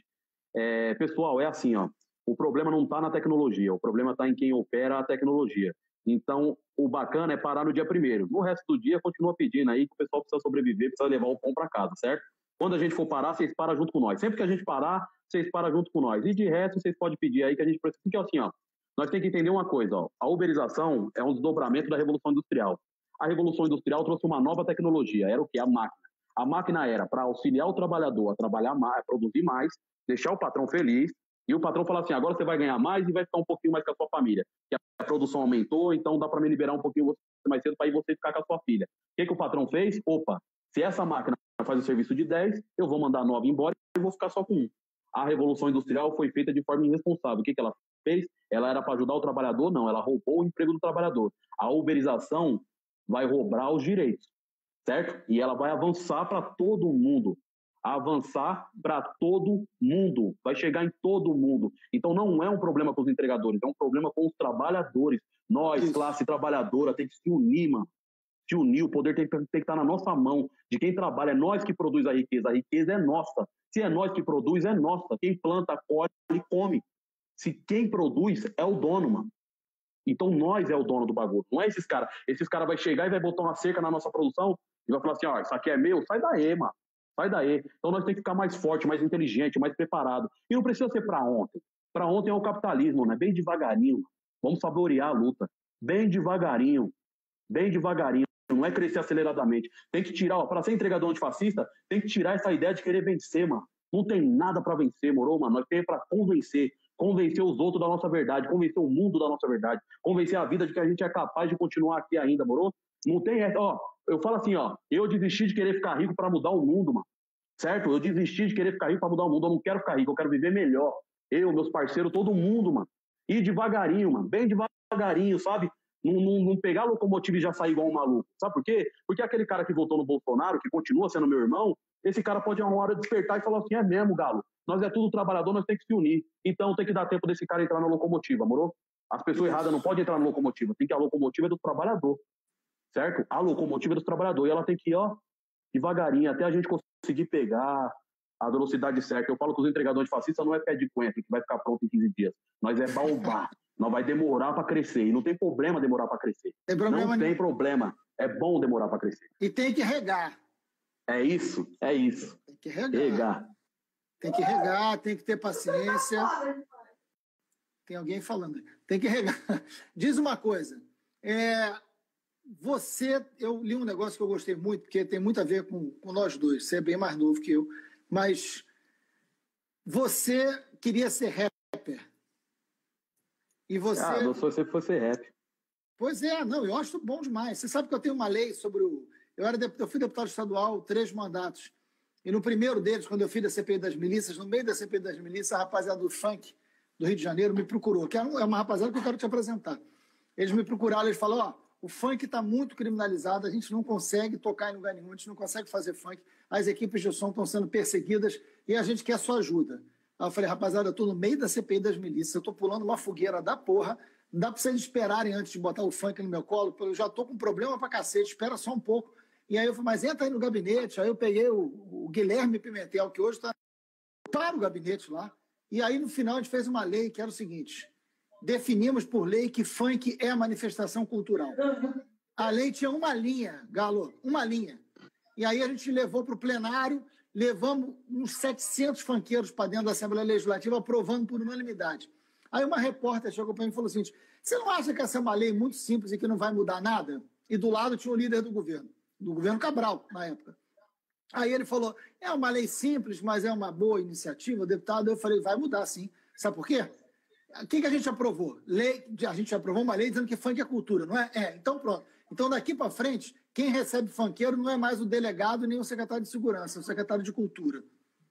É, pessoal, é assim, ó. O problema não está na tecnologia, o problema está em quem opera a tecnologia. Então, o bacana é parar no dia primeiro. No resto do dia, continua pedindo aí que o pessoal precisa sobreviver, precisa levar o pão para casa, certo? Quando a gente for parar, vocês param junto com nós. Sempre que a gente parar, vocês param junto com nós. E de resto, vocês podem pedir aí que a gente precisa. Porque assim, ó, nós temos que entender uma coisa, ó. A uberização é um desdobramento da Revolução Industrial. A Revolução Industrial trouxe uma nova tecnologia, era o quê? A máquina. A máquina era para auxiliar o trabalhador a trabalhar mais, a produzir mais, deixar o patrão feliz, e o patrão falar assim, agora você vai ganhar mais e vai ficar um pouquinho mais com a sua família. Que a produção aumentou, então dá para me liberar um pouquinho mais cedo para ir você ficar com a sua filha. O que, que o patrão fez? Opa, se essa máquina faz o serviço de dez, eu vou mandar nove embora e vou ficar só com um. A Revolução Industrial foi feita de forma irresponsável. O que, que ela fez? Ela era para ajudar o trabalhador? Não, ela roubou o emprego do trabalhador. A uberização vai roubar os direitos, certo? E ela vai avançar para todo mundo. Avançar para todo mundo. Vai chegar em todo mundo. Então não é um problema com os entregadores, é um problema com os trabalhadores. Nós, classe trabalhadora, tem que se unir, mano. Se unir, o poder tem, tem que estar na nossa mão. De quem trabalha, é nós que produz a riqueza. A riqueza é nossa. Se é nós que produz, é nossa. Quem planta, colhe e come. Se quem produz é o dono, mano. Então nós é o dono do bagulho, não é esses caras. Esses caras vão chegar e vai botar uma cerca na nossa produção e vai falar assim, ó, isso aqui é meu, sai daí, mano. Sai daí. Então nós temos que ficar mais forte, mais inteligente, mais preparado. E não precisa ser para ontem. Para ontem é o capitalismo, né? Bem devagarinho. Vamos saborear a luta. Bem devagarinho. Bem devagarinho. Não é crescer aceleradamente. Tem que tirar, ó, para ser entregador antifascista, tem que tirar essa ideia de querer vencer, mano. Não tem nada para vencer, moro, mano? Nós temos para convencer. Convencer os outros da nossa verdade, convencer o mundo da nossa verdade, convencer a vida de que a gente é capaz de continuar aqui ainda, moro? Não tem essa, ó, eu falo assim, ó, eu desisti de querer ficar rico para mudar o mundo, mano, certo? Eu desisti de querer ficar rico para mudar o mundo, eu não quero ficar rico, eu quero viver melhor. Eu, meus parceiros, todo mundo, mano. E devagarinho, mano, bem devagarinho, sabe? Não, não, não pegar a locomotiva e já sair igual um maluco. Sabe por quê? Porque aquele cara que votou no Bolsonaro, que continua sendo meu irmão, esse cara pode uma hora despertar e falar assim, é mesmo, Galo, nós é tudo trabalhador, nós temos que se unir. Então tem que dar tempo desse cara entrar na locomotiva, moro? As pessoas erradas não podem entrar na locomotiva, tem que a locomotiva é do trabalhador, certo? A locomotiva é do trabalhador, e ela tem que ir, ó, devagarinho, até a gente conseguir pegar a velocidade certa. Eu falo que os entregadores fascistas não é pé de coentro, que vai ficar pronto em quinze dias. Nós é baobá. Nós vai demorar para crescer. E não tem problema demorar para crescer. Tem problema não nenhum. tem problema. É bom demorar para crescer. E tem que regar. É isso, é isso. Tem que regar. Regar. Tem que regar, tem que ter paciência. Tem alguém falando. Tem que regar. Diz uma coisa. É, você, eu li um negócio que eu gostei muito, porque tem muito a ver com, com nós dois. Você é bem mais novo que eu. Mas você queria ser rapper. E você... Ah, não sou se fosse rap. Pois é, não, eu acho bom demais. Você sabe que eu tenho uma lei sobre o... Eu, era deputado, eu fui deputado estadual, três mandatos. E no primeiro deles, quando eu fiz a C P I das milícias, no meio da C P I das milícias, a rapaziada do funk do Rio de Janeiro me procurou, que é uma rapaziada que eu quero te apresentar. Eles me procuraram, eles falaram, ó, o funk está muito criminalizado, a gente não consegue tocar em lugar nenhum, a gente não consegue fazer funk, as equipes de som estão sendo perseguidas e a gente quer sua ajuda. Aí eu falei, rapaziada, eu estou no meio da C P I das milícias, eu estou pulando uma fogueira da porra, não dá para vocês esperarem antes de botar o funk no meu colo, eu já estou com problema pra cacete, espera só um pouco. E aí eu falei, mas entra aí no gabinete. Aí eu peguei o, o Guilherme Pimentel, que hoje está para o gabinete lá. E aí no final a gente fez uma lei que era o seguinte, definimos por lei que funk é manifestação cultural. A lei tinha uma linha, Galo, uma linha. E aí a gente levou para o plenário, levamos uns setecentos funkeiros para dentro da Assembleia Legislativa, aprovando por unanimidade. Aí uma repórter chegou para mim e falou assim, você não acha que essa é uma lei muito simples e que não vai mudar nada? E do lado tinha o líder do governo, do governo Cabral, na época. Aí ele falou, é uma lei simples, mas é uma boa iniciativa, deputado. Eu falei, vai mudar sim. Sabe por quê? O que, que a gente aprovou? Lei, a gente aprovou uma lei dizendo que funk é cultura, não é? É, então pronto. Então daqui para frente, quem recebe funkeiro não é mais o delegado nem o secretário de segurança, é o secretário de cultura.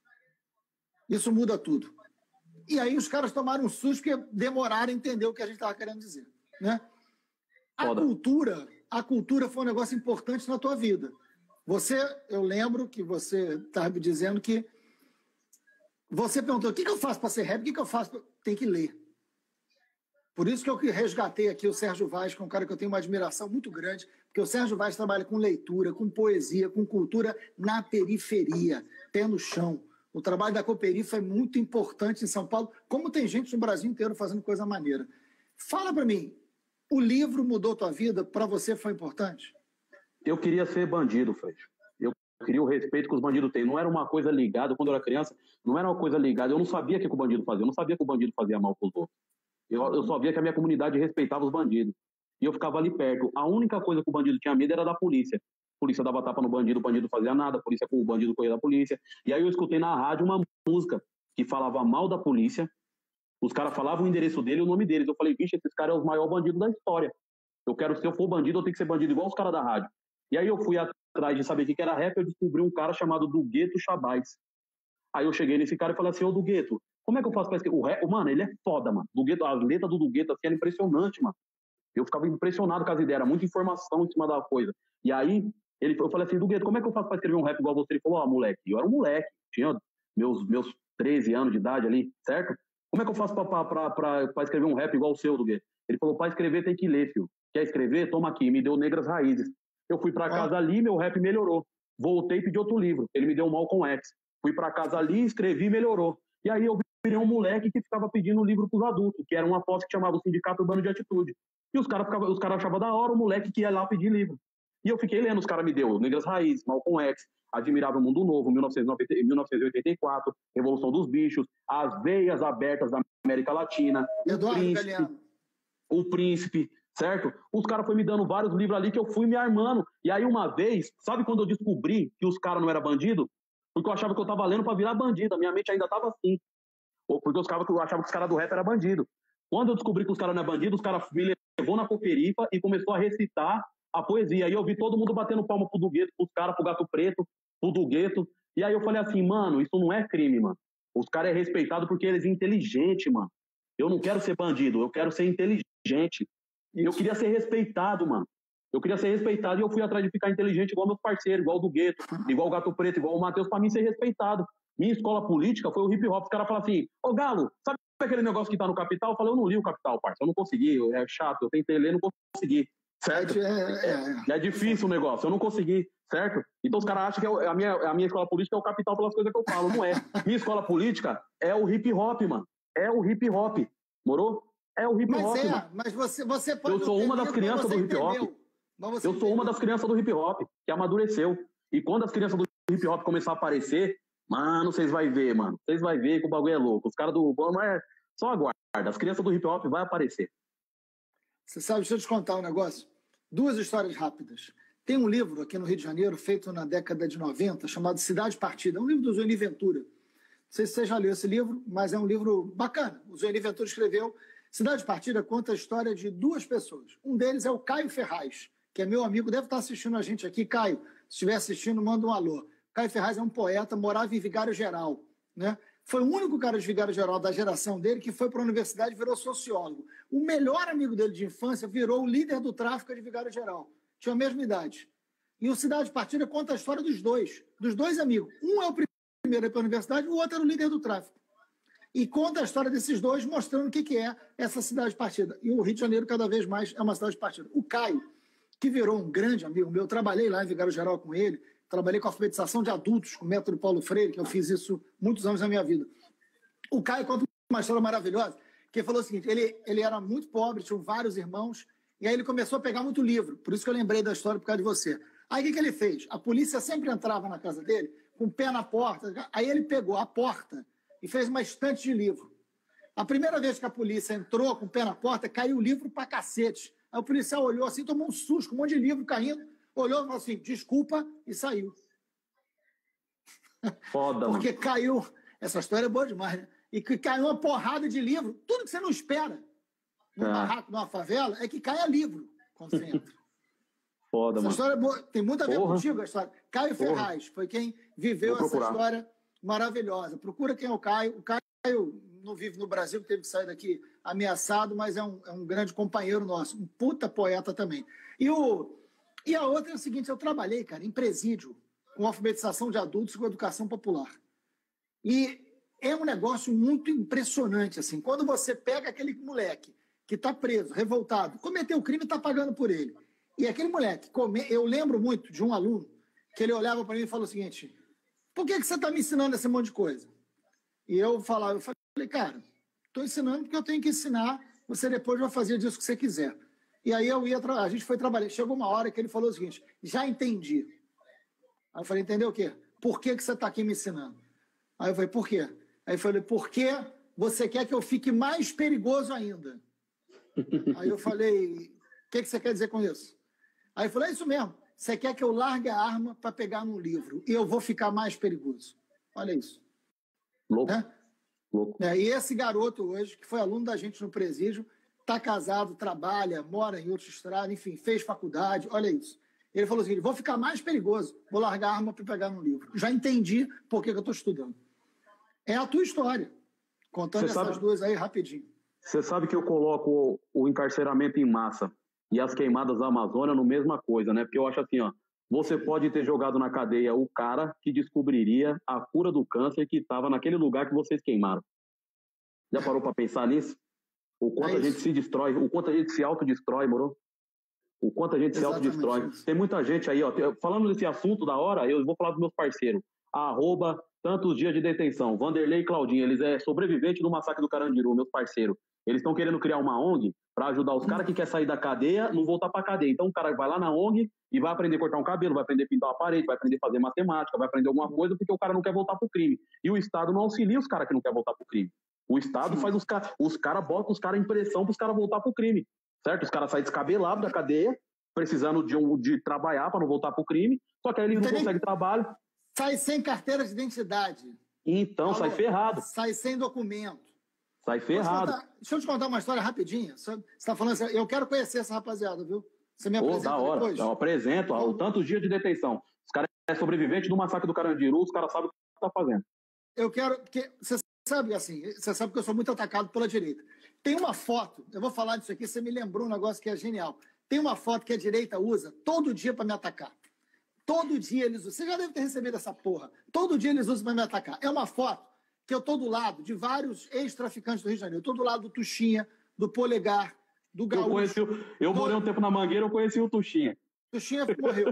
Isso muda tudo. E aí os caras tomaram um susto porque demoraram a entender o que a gente estava querendo dizer, né? A Foda. cultura, a cultura foi um negócio importante na tua vida. Você, eu lembro que você estava me dizendo que você perguntou, o que, que eu faço para ser rap? O que, que eu faço? Pra... Tem que ler. Por isso que eu resgatei aqui o Sérgio Vaz, que é um cara que eu tenho uma admiração muito grande, porque o Sérgio Vaz trabalha com leitura, com poesia, com cultura na periferia, pé no chão. O trabalho da Cooperifa é muito importante em São Paulo, como tem gente no Brasil inteiro fazendo coisa maneira. Fala para mim, o livro mudou tua vida? Para você foi importante? Eu queria ser bandido, Fred. Eu queria o respeito que os bandidos têm. Não era uma coisa ligada, quando eu era criança, não era uma coisa ligada. Eu não sabia o que o bandido fazia. Eu não sabia que o bandido fazia mal para os outros. Eu, eu só via que a minha comunidade respeitava os bandidos. E eu ficava ali perto. A única coisa que o bandido tinha medo era da polícia. A polícia dava tapa no bandido, o bandido fazia nada, a polícia com o bandido corria da polícia. E aí eu escutei na rádio uma música que falava mal da polícia. Os caras falavam o endereço dele e o nome deles. Eu falei, vixe, esses caras são os maiores bandidos da história. Eu quero, se eu for bandido, eu tenho que ser bandido igual os caras da rádio. E aí eu fui atrás de saber o que era rap, eu descobri um cara chamado Dugueto Chabaz. Aí eu cheguei nesse cara e falei assim, ô Dugueto, como é que eu faço pra escrever? O rap, mano, ele é foda, mano. Dugueto, as letras do Dugueto assim, eram impressionantes, mano. Eu ficava impressionado com as ideias, era muita informação em cima da coisa. E aí ele, eu falei assim, Dugueto, como é que eu faço pra escrever um rap igual você? Ele falou, ó, oh, moleque, eu era um moleque, tinha meus, meus treze anos de idade ali, certo? Como é que eu faço pra, pra, pra, pra, pra escrever um rap igual o seu, Dugueto? Ele falou, pra escrever tem que ler, filho. Quer escrever? Toma aqui. Me deu Negras Raízes. Eu fui pra casa ali, meu rap melhorou. Voltei e pedi outro livro. Ele me deu Malcolm X. Fui pra casa ali, escrevi e melhorou. E aí eu virei um moleque que ficava pedindo livro pros adultos, que era uma foto que chamava o Sindicato Urbano de Atitude. E os caras os cara achavam da hora o moleque que ia lá pedir livro. E eu fiquei lendo, os caras me deu Negras Raízes, Malcolm X, Admirável Mundo Novo, mil novecentos e oitenta e quatro, Revolução dos Bichos, As Veias Abertas da América Latina, Eduardo o Príncipe, Galeano. o Príncipe, certo? Os caras foram me dando vários livros ali que eu fui me armando. E aí uma vez, sabe quando eu descobri que os caras não eram bandido? Porque eu achava que eu tava lendo pra virar bandido, a minha mente ainda tava assim. Porque os caras, eu achava que os caras do rap eram bandido. Quando eu descobri que os caras não eram bandido, os caras me levou na Cooperifa e começou a recitar a poesia. Aí eu vi todo mundo batendo palma pro Dugueto, pros caras, pro Gato Preto, pro Dugueto. E aí eu falei assim, mano, isso não é crime, mano. Os caras é respeitado porque eles são inteligentes, mano. Eu não quero ser bandido, eu quero ser inteligente. Eu queria ser respeitado, mano. Eu queria ser respeitado e eu fui atrás de ficar inteligente igual meus parceiros, igual o Dugueto, igual o Gato Preto, igual o Matheus, pra mim ser respeitado. Minha escola política foi o hip hop. Os caras falam assim, ô Galo, sabe aquele negócio que tá no Capital? Eu falei, eu não li o Capital, parça, eu não consegui, é chato, eu tentei ler, não consegui, certo? É, é, é, é difícil o negócio, eu não consegui, certo? Então os caras acham que a minha, a minha escola política é o Capital pelas coisas que eu falo, não é. Minha escola política é o hip hop, mano, é o hip hop, morou? É o hip mas hop, é, mano. Mas você, você pode... Eu sou uma das crianças do hip hop. Eu sou entendeu. uma das crianças do hip hop que amadureceu. E quando as crianças do hip hop começaram a aparecer, mano, vocês vão ver, mano. Vocês vão ver que o bagulho é louco. Os caras do urbano é... Só aguarda. As crianças do hip hop vão aparecer. Você sabe, deixa eu te contar um negócio. Duas histórias rápidas. Tem um livro aqui no Rio de Janeiro, feito na década de noventa, chamado Cidade Partida. É um livro do Zueni Ventura. Não sei se você já leu esse livro, mas é um livro bacana. O Zueni Ventura escreveu. Cidade Partida conta a história de duas pessoas. Um deles é o Caio Ferraz, que é meu amigo, deve estar assistindo a gente aqui. Caio, se estiver assistindo, manda um alô. Caio Ferraz é um poeta, morava em Vigário Geral, né? Foi o único cara de Vigário Geral da geração dele que foi para a universidade e virou sociólogo. O melhor amigo dele de infância virou o líder do tráfico de Vigário Geral. Tinha a mesma idade. E o Cidade Partida conta a história dos dois, dos dois amigos. Um é o primeiro para a universidade, o outro era o líder do tráfico. E conta a história desses dois, mostrando o que é essa cidade partida. E o Rio de Janeiro, cada vez mais, é uma cidade partida. O Caio, que virou um grande amigo meu, eu trabalhei lá em Vigário Geral com ele, trabalhei com a alfabetização de adultos, com o método Paulo Freire, que eu fiz isso muitos anos na minha vida. O Caio conta uma história maravilhosa, que ele falou o seguinte, ele, ele era muito pobre, tinha vários irmãos, e aí ele começou a pegar muito livro, por isso que eu lembrei da história por causa de você. Aí o que, que ele fez? A polícia sempre entrava na casa dele, com o pé na porta, aí ele pegou a porta e fez uma estante de livro. A primeira vez que a polícia entrou com o pé na porta, caiu o livro pra cacete. Aí o policial olhou assim, tomou um susto, com um monte de livro caindo, olhou e falou assim, desculpa, e saiu. Foda, Porque mano. caiu... Essa história é boa demais, né? E que caiu uma porrada de livro. Tudo que você não espera num É. barraco, numa favela, é que caia livro quando você entra. Foda, Essa mano. história é boa. Tem muito a ver Porra. contigo, a história. Caio Porra. Ferraz foi quem viveu Vou essa procurar. história maravilhosa. Procura quem é o Caio. O Caio não vive no Brasil, teve que sair daqui ameaçado, mas é um, é um grande companheiro nosso. Um puta poeta também. E, o, e a outra é o seguinte, eu trabalhei, cara, em presídio, com alfabetização de adultos e com educação popular. E é um negócio muito impressionante, assim. Quando você pega aquele moleque que está preso, revoltado, cometeu o crime e está pagando por ele. E aquele moleque, come... eu lembro muito de um aluno que ele olhava para mim e falou o seguinte, por que, que você está me ensinando esse monte de coisa? E eu falava, eu falei, cara, estou ensinando porque eu tenho que ensinar, você depois vai fazer disso que você quiser. E aí eu ia, tra... a gente foi trabalhar. Chegou uma hora que ele falou o seguinte, já entendi. Aí eu falei, entendeu o quê? Por que, que você está aqui me ensinando? Aí eu falei, por quê? Aí eu falei, porque você quer que eu fique mais perigoso ainda. Aí eu falei, o que, que você quer dizer com isso? Aí ele falou, é isso mesmo. Você quer que eu largue a arma para pegar num livro e eu vou ficar mais perigoso. Olha isso. Louco. Né? Louco. É, e esse garoto hoje, que foi aluno da gente no presídio, está casado, trabalha, mora em outro estado, enfim, fez faculdade, olha isso. Ele falou assim, vou ficar mais perigoso, vou largar a arma para pegar num livro. Já entendi por que, que eu estou estudando. É a tua história. Contando Cê essas sabe... duas aí rapidinho. Você sabe que eu coloco o encarceramento em massa e as queimadas da Amazônia no mesma coisa, né? Porque eu acho assim, ó, você pode ter jogado na cadeia o cara que descobriria a cura do câncer que estava naquele lugar que vocês queimaram. Já parou para pensar nisso? O quanto É a gente se destrói, o quanto a gente se autodestrói, moro? O quanto a gente Exatamente se autodestrói. isso. Tem muita gente aí, ó, falando desse assunto da hora, eu vou falar dos meus parceiros. Arroba tantos dias de detenção. Vanderlei e Claudinho, eles é sobrevivente do massacre do Carandiru, meus parceiros. Eles estão querendo criar uma O N G para ajudar os caras que querem sair da cadeia não voltar para a cadeia. Então o cara vai lá na O N G e vai aprender a cortar um cabelo, vai aprender a pintar uma parede, vai aprender a fazer matemática, vai aprender alguma coisa porque o cara não quer voltar para o crime. E o Estado não auxilia os caras que não querem voltar para o crime. O Estado faz os caras, os caras botam os caras em pressão para os caras voltar para o crime. Certo? Os caras saem descabelados da cadeia, precisando de, um, de trabalhar para não voltar para o crime, só que aí eles não, não conseguem trabalho. Sai sem carteira de identidade. Então, Alô, sai ferrado. Sai sem documento. Sai ferrado. Deixa eu, deixa eu te contar uma história rapidinha. Você está falando assim, eu quero conhecer essa rapaziada, viu? Você me apresenta oh, da hora. depois? Eu apresento, ó, o tantos dias de detenção. Os caras é sobrevivente do massacre do Carandiru, os caras sabem o que tá fazendo. Eu quero, porque você sabe assim, você sabe que eu sou muito atacado pela direita. Tem uma foto, eu vou falar disso aqui, você me lembrou um negócio que é genial. Tem uma foto que a direita usa todo dia para me atacar. Todo dia eles usam. Você já deve ter recebido essa porra. Todo dia eles usam para me atacar. É uma foto que eu estou do lado de vários ex-traficantes do Rio de Janeiro. Eu estou do lado do Tuxinha, do Polegar, do Gaúcho. Eu, conheci, eu morei um tempo na Mangueira, eu conheci o Tuxinha. Tuxinha morreu.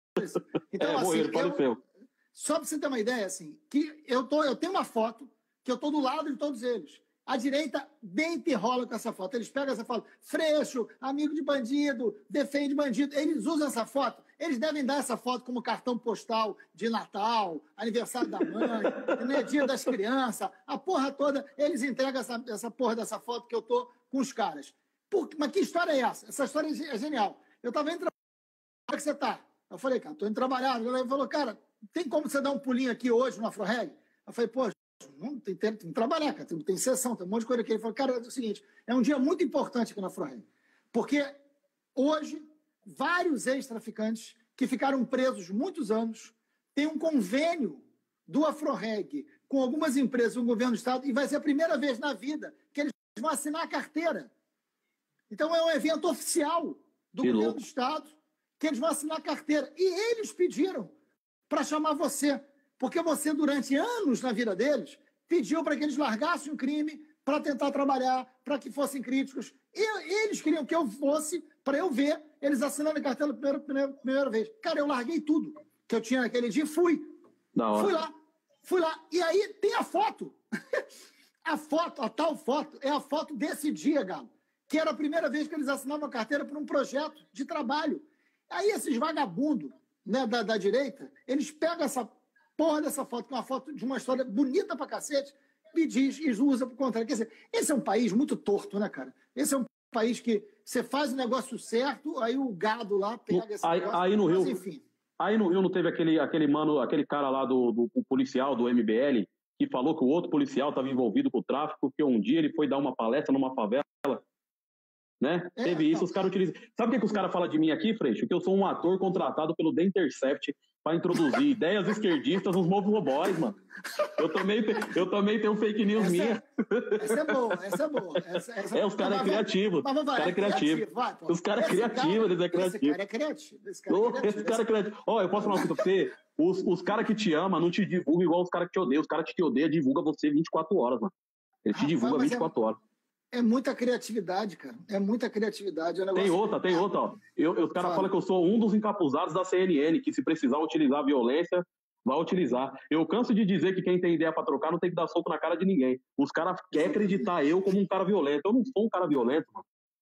Então, é, assim, morreu, faleceu. Eu, só para você ter uma ideia, assim, que eu, tô, eu tenho uma foto que eu estou do lado de todos eles. A direita deita e rola com essa foto. Eles pegam essa foto, Freixo, amigo de bandido, defende bandido. Eles usam essa foto. Eles devem dar essa foto como cartão postal de Natal, aniversário da mãe, né, dia das crianças, a porra toda. Eles entregam essa, essa porra dessa foto que eu tô com os caras. Por, mas que história é essa? Essa história é genial. Eu estava indo trabalhar. Como é que você está? Eu falei, cara, estou indo trabalhar. Ele falou, cara, tem como você dar um pulinho aqui hoje no Afro-Reg? Eu falei, pô, não, tem, tem, tem que trabalhar, cara, tem, tem sessão, tem um monte de coisa aqui. Ele falou, cara, é o seguinte, é um dia muito importante aqui na Afro-Reg, porque hoje vários ex-traficantes que ficaram presos muitos anos têm um convênio do Afro-Reg com algumas empresas do governo do Estado e vai ser a primeira vez na vida que eles vão assinar a carteira. Então é um evento oficial do que governo louco. do Estado que eles vão assinar a carteira. E eles pediram para chamar você. Porque você, durante anos na vida deles, pediu para que eles largassem o crime para tentar trabalhar, para que fossem críticos. E eles queriam que eu fosse, para eu ver, eles assinando a carteira pela primeira, primeira vez. Cara, eu larguei tudo que eu tinha naquele dia e fui. Da hora. Fui lá, fui lá. E aí tem a foto. A foto, a tal foto, é a foto desse dia, Galo, que era a primeira vez que eles assinavam a carteira para um projeto de trabalho. Aí esses vagabundos, né, da, da direita, eles pegam essa porra dessa foto, que é uma foto de uma história bonita pra cacete, e diz e usa pro contrário. Quer dizer, esse é um país muito torto, né, cara? Esse é um país que você faz o negócio certo, aí o gado lá pega esse aí, negócio, aí no mas, Rio, enfim. Aí não, não teve aquele, aquele mano, aquele cara lá do, do, do policial do M B L que falou que o outro policial estava envolvido com o tráfico porque um dia ele foi dar uma palestra numa favela, né? É, Teve isso, não. os caras utilizam. Sabe o que, que os caras falam de mim aqui, Freixo? Que eu sou um ator contratado pelo The Intercept para introduzir ideias esquerdistas nos motoboys, mano. Eu também, eu também tenho fake news essa minha. É, essa é boa, essa é boa. Essa, essa... É, os caras é criativos. Os caras é criativos. Os caras é criativos, eles é criativo. Esse cara é criativo. Esse cara é criativo. Esse cara é criativo. Ó, eu posso falar uma coisa pra você? Os, os caras que te amam não te divulgam igual os caras que te odeiam. Os caras que te odeiam divulgam você vinte e quatro horas, mano. Ele te divulga vinte e quatro horas. É muita criatividade, cara. É muita criatividade. É um tem outra, tem outra, ó. Eu, eu, os caras falam que eu sou um dos encapuzados da C N N, que se precisar utilizar violência, vai utilizar. Eu canso de dizer que quem tem ideia pra trocar não tem que dar soco na cara de ninguém. Os caras querem acreditar eu como um cara violento. Eu não sou um cara violento, mano.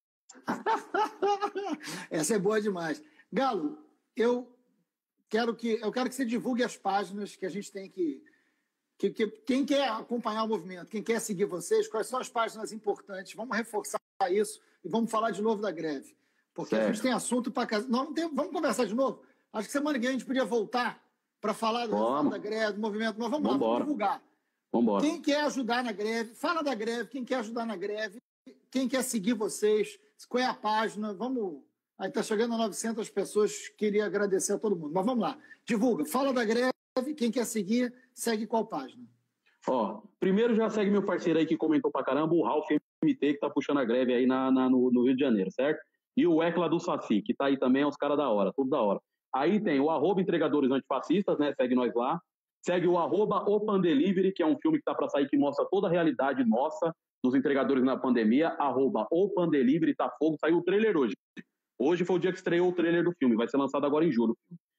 Essa é boa demais. Galo, eu quero que, eu quero que você divulgue as páginas que a gente tem que... Que, que, quem quer acompanhar o movimento, quem quer seguir vocês, quais são as páginas importantes? Vamos reforçar isso e vamos falar de novo da greve. Porque certo. A gente tem assunto para casa. Não, não tem, vamos conversar de novo? Acho que semana que vem a gente podia voltar para falar do, da greve, do movimento. Mas vamos lá, vamos divulgar. Vambora. Quem quer ajudar na greve, fala da greve. Quem quer ajudar na greve, quem quer seguir vocês, qual é a página? Vamos. Aí está chegando a novecentas pessoas, queria agradecer a todo mundo. Mas vamos lá, divulga, fala da greve. Quem quer seguir, segue qual página? Ó, primeiro já segue meu parceiro aí que comentou pra caramba, o Ralf M T, que tá puxando a greve aí na, na no, no Rio de Janeiro, certo? E o Ecla do Saci, que tá aí também, é os caras da hora, tudo da hora. Aí tem o arroba entregadores antifascistas, né? Segue nós lá. Segue o arroba O Pandelivery, que é um filme que tá pra sair, que mostra toda a realidade nossa dos entregadores na pandemia. Arroba O Pandelivery, tá fogo. Saiu o trailer hoje. Hoje foi o dia que estreou o trailer do filme, vai ser lançado agora em julho.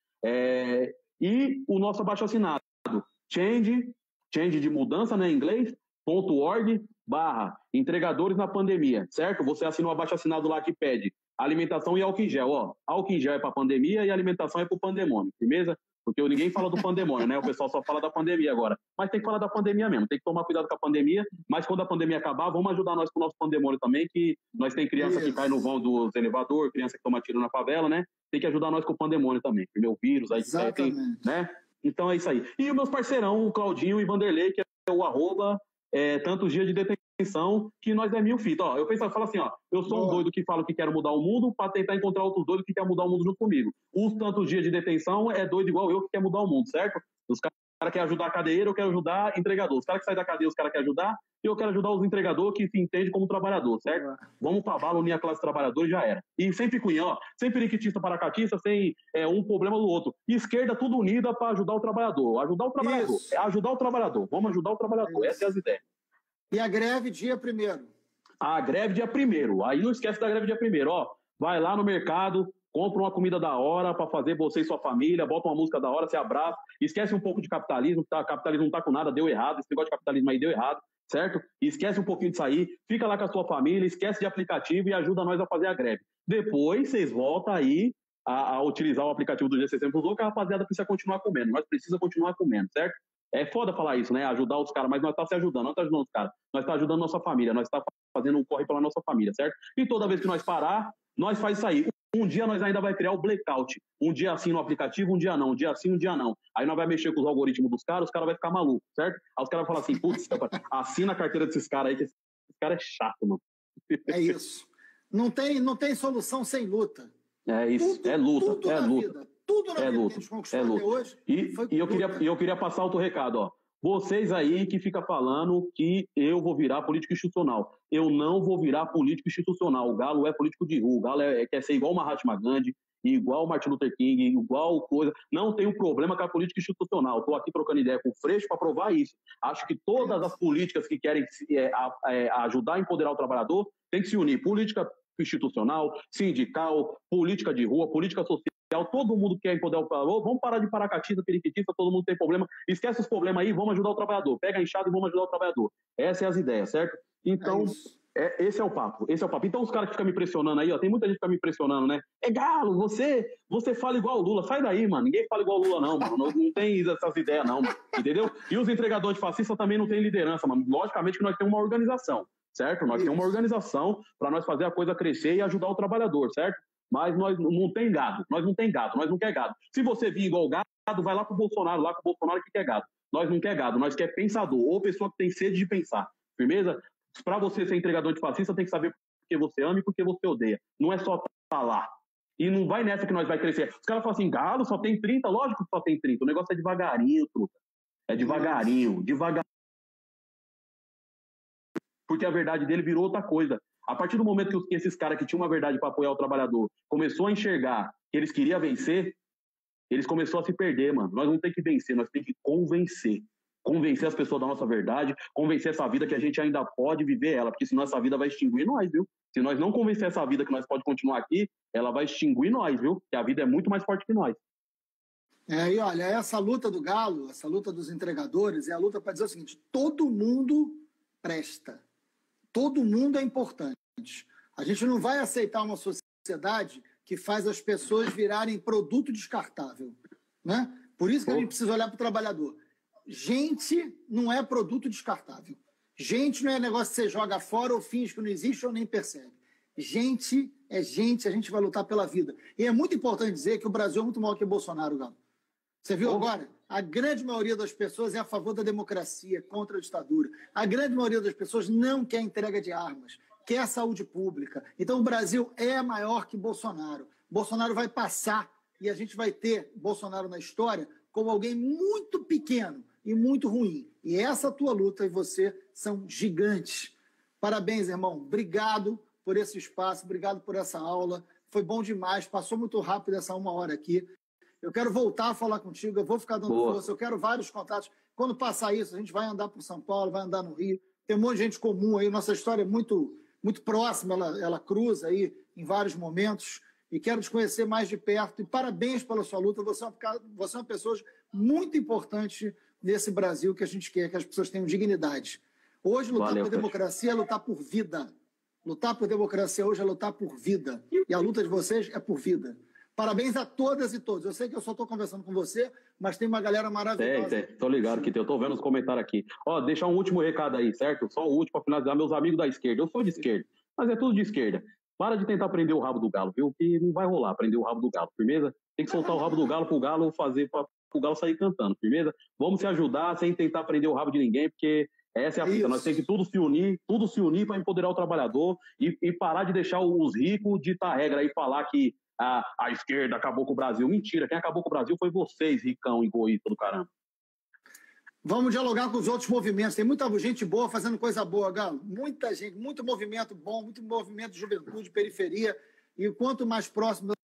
É... E o nosso abaixo-assinado, change, change de mudança, né, em inglês, ponto org, barra, entregadores na pandemia, certo? Você assina o abaixo-assinado lá que pede alimentação e álcool em gel, ó. Álcool em gel é para pandemia e alimentação é para o pandemônio, firmeza? Porque ninguém fala do pandemônio, né? O pessoal só fala da pandemia agora. Mas tem que falar da pandemia mesmo, tem que tomar cuidado com a pandemia, mas quando a pandemia acabar, vamos ajudar nós com o nosso pandemônio também, que nós tem criança Isso. que cai no vão dos elevadores, criança que toma tiro na favela, né? Tem que ajudar nós com o pandemônio também, porque o vírus aí, tem, né? Então é isso aí. E os meus parceirão, o Claudinho e Vanderlei, que é o arroba, é, tantos dias de detenção, que nós é mil fita. Ó, eu penso, falo assim, ó, eu sou um doido que fala que quero mudar o mundo para tentar encontrar outros doidos que querem mudar o mundo junto comigo. Os tantos dias de detenção é doido igual eu que quer mudar o mundo, certo? Os caras querem ajudar a cadeira, eu quero ajudar entregador. Os caras que saem da cadeia, os caras querem ajudar, e eu quero ajudar os entregadores que se entendem como trabalhador, certo? É. Vamos pra bala, unir a classe trabalhadora e já era. E sem picuinha, ó, sem periquitista paracatista, sem é, um problema do outro. Esquerda tudo unida para ajudar o trabalhador. Ajudar o trabalhador. É ajudar o trabalhador. Vamos ajudar o trabalhador. Isso. Essas são as ideias. E a greve dia primeiro? A greve dia primeiro. Aí não esquece da greve dia primeiro, ó. Vai lá no mercado, compra uma comida da hora para fazer você e sua família, bota uma música da hora, se abraça, esquece um pouco de capitalismo, tá? Capitalismo não tá com nada, deu errado, esse negócio de capitalismo aí deu errado, certo? Esquece um pouquinho de sair, fica lá com a sua família, esquece de aplicativo e ajuda nós a fazer a greve. Depois vocês voltam aí a, a utilizar o aplicativo do G C sempre usou, que a rapaziada precisa continuar comendo, nós precisamos continuar comendo, certo? É foda falar isso, né? Ajudar os caras, mas nós estamos tá se ajudando, nós estamos tá ajudando os caras, nós estamos tá ajudando nossa família, nós estamos tá fazendo um corre pela nossa família, certo? E toda vez que nós parar, nós faz isso aí. Um dia nós ainda vai criar o blackout. Um dia assim no aplicativo, um dia não. Um dia assim, um dia não. Aí nós vai mexer com os algoritmos dos caras, os caras vão ficar malucos, certo? Aí os caras vão falar assim, putz, assina a carteira desses caras aí, que esse cara é chato, mano. É isso. Não tem, não tem solução sem luta. É isso, tudo, é luta, tudo é luta. Vida, tudo na é vida luta, que a gente conquistou é luta. até hoje. E, e eu, queria, eu queria passar outro recado, ó. Vocês aí que ficam falando que eu vou virar político institucional. Eu não vou virar político institucional. O Galo é político de rua. O Galo é, é, quer ser igual o Mahatma Gandhi, igual o Martin Luther King, igual coisa. Não tenho problema com a política institucional. Estou aqui trocando ideia com o Freixo para provar isso. Acho que todas as políticas que querem é, é, ajudar a empoderar o trabalhador têm que se unir. Política institucional, sindical, política de rua, política social, todo mundo quer empoderar o trabalhador, vamos parar de paracatista, periquitista, todo mundo tem problema, esquece os problemas aí, vamos ajudar o trabalhador, pega a enxada e vamos ajudar o trabalhador. Essas são as ideias, certo? Então, é é, esse é o papo, esse é o papo. Então os caras que ficam me pressionando aí, ó, tem muita gente que fica me pressionando, né? É Galo, você, você fala igual o Lula, sai daí, mano, ninguém fala igual o Lula não, mano, não, não tem essas ideias não, mano, entendeu? E os entregadores fascistas também não têm liderança, mano, logicamente que nós temos uma organização. Certo? Nós Isso. temos uma organização para nós fazer a coisa crescer e ajudar o trabalhador, certo? mas nós não tem gado, nós não tem gado, nós não quer gado. Se você vir igual gado, vai lá pro Bolsonaro, lá com o Bolsonaro que quer gado. Nós não quer gado, nós quer pensador, ou pessoa que tem sede de pensar. Firmeza? Para você ser entregador de fascista, tem que saber porque você ama e porque você odeia. Não é só falar. E não vai nessa que nós vai crescer. Os caras falam assim, galo só tem trinta, lógico que só tem trinta. O negócio é devagarinho, truta. É devagarinho, devagarinho. Porque a verdade dele virou outra coisa. A partir do momento que, os, que esses caras que tinham uma verdade para apoiar o trabalhador começou a enxergar que eles queriam vencer, eles começaram a se perder, mano. Nós não temos que vencer, nós temos que convencer. Convencer as pessoas da nossa verdade, convencer essa vida que a gente ainda pode viver ela, porque senão essa vida vai extinguir nós, viu? Se nós não convencer essa vida que nós pode continuar aqui, ela vai extinguir nós, viu? Porque a vida é muito mais forte que nós. É, e olha, essa luta do galo, essa luta dos entregadores, é a luta para dizer o seguinte, todo mundo presta, todo mundo é importante. A gente não vai aceitar uma sociedade que faz as pessoas virarem produto descartável, né? Por isso que a gente precisa olhar para o trabalhador. Gente não é produto descartável. Gente não é negócio que você joga fora ou finge que não existe ou nem percebe. Gente é gente, a gente vai lutar pela vida. E é muito importante dizer que o Brasil é muito maior que o Bolsonaro, Galo. Você viu oh. agora? A grande maioria das pessoas é a favor da democracia, contra a ditadura. A grande maioria das pessoas não quer entrega de armas, quer saúde pública. Então o Brasil é maior que Bolsonaro. Bolsonaro vai passar e a gente vai ter Bolsonaro na história como alguém muito pequeno e muito ruim. E essa tua luta e você são gigantes. Parabéns, irmão. Obrigado por esse espaço, obrigado por essa aula. Foi bom demais, passou muito rápido essa uma hora aqui. Eu quero voltar a falar contigo, eu vou ficar dando Boa. força, eu quero vários contatos. Quando passar isso, a gente vai andar por São Paulo, vai andar no Rio. Tem um monte de gente comum aí, nossa história é muito, muito próxima, ela, ela cruza aí em vários momentos. E quero te conhecer mais de perto. E parabéns pela sua luta, você é uma, você é uma pessoa muito importante nesse Brasil que a gente quer, que as pessoas tenham dignidade. Hoje, lutar Valeu, por democracia é lutar por vida. Lutar por democracia hoje é lutar por vida. E a luta de vocês é por vida. Parabéns a todas e todos. Eu sei que eu só estou conversando com você, mas tem uma galera maravilhosa. É, estou ligado que eu estou vendo os comentários aqui. Ó, deixar um último recado aí, certo? Só o último para finalizar. Meus amigos da esquerda, eu sou de esquerda, mas é tudo de esquerda. Para de tentar prender o rabo do galo, viu? Que não vai rolar prender o rabo do galo, firmeza? Tem que soltar o rabo do galo pro galo fazer, para o galo sair cantando, firmeza? Vamos se ajudar sem tentar prender o rabo de ninguém, porque essa é a fita. Nós temos que tudo se unir, tudo se unir para empoderar o trabalhador e, e parar de deixar os ricos ditar regra e falar que a, a esquerda acabou com o Brasil. Mentira, quem acabou com o Brasil foi vocês, ricão egoísta do caramba. Vamos dialogar com os outros movimentos. Tem muita gente boa fazendo coisa boa, Galo. Muita gente, muito movimento bom, muito movimento de juventude, periferia. E quanto mais próximo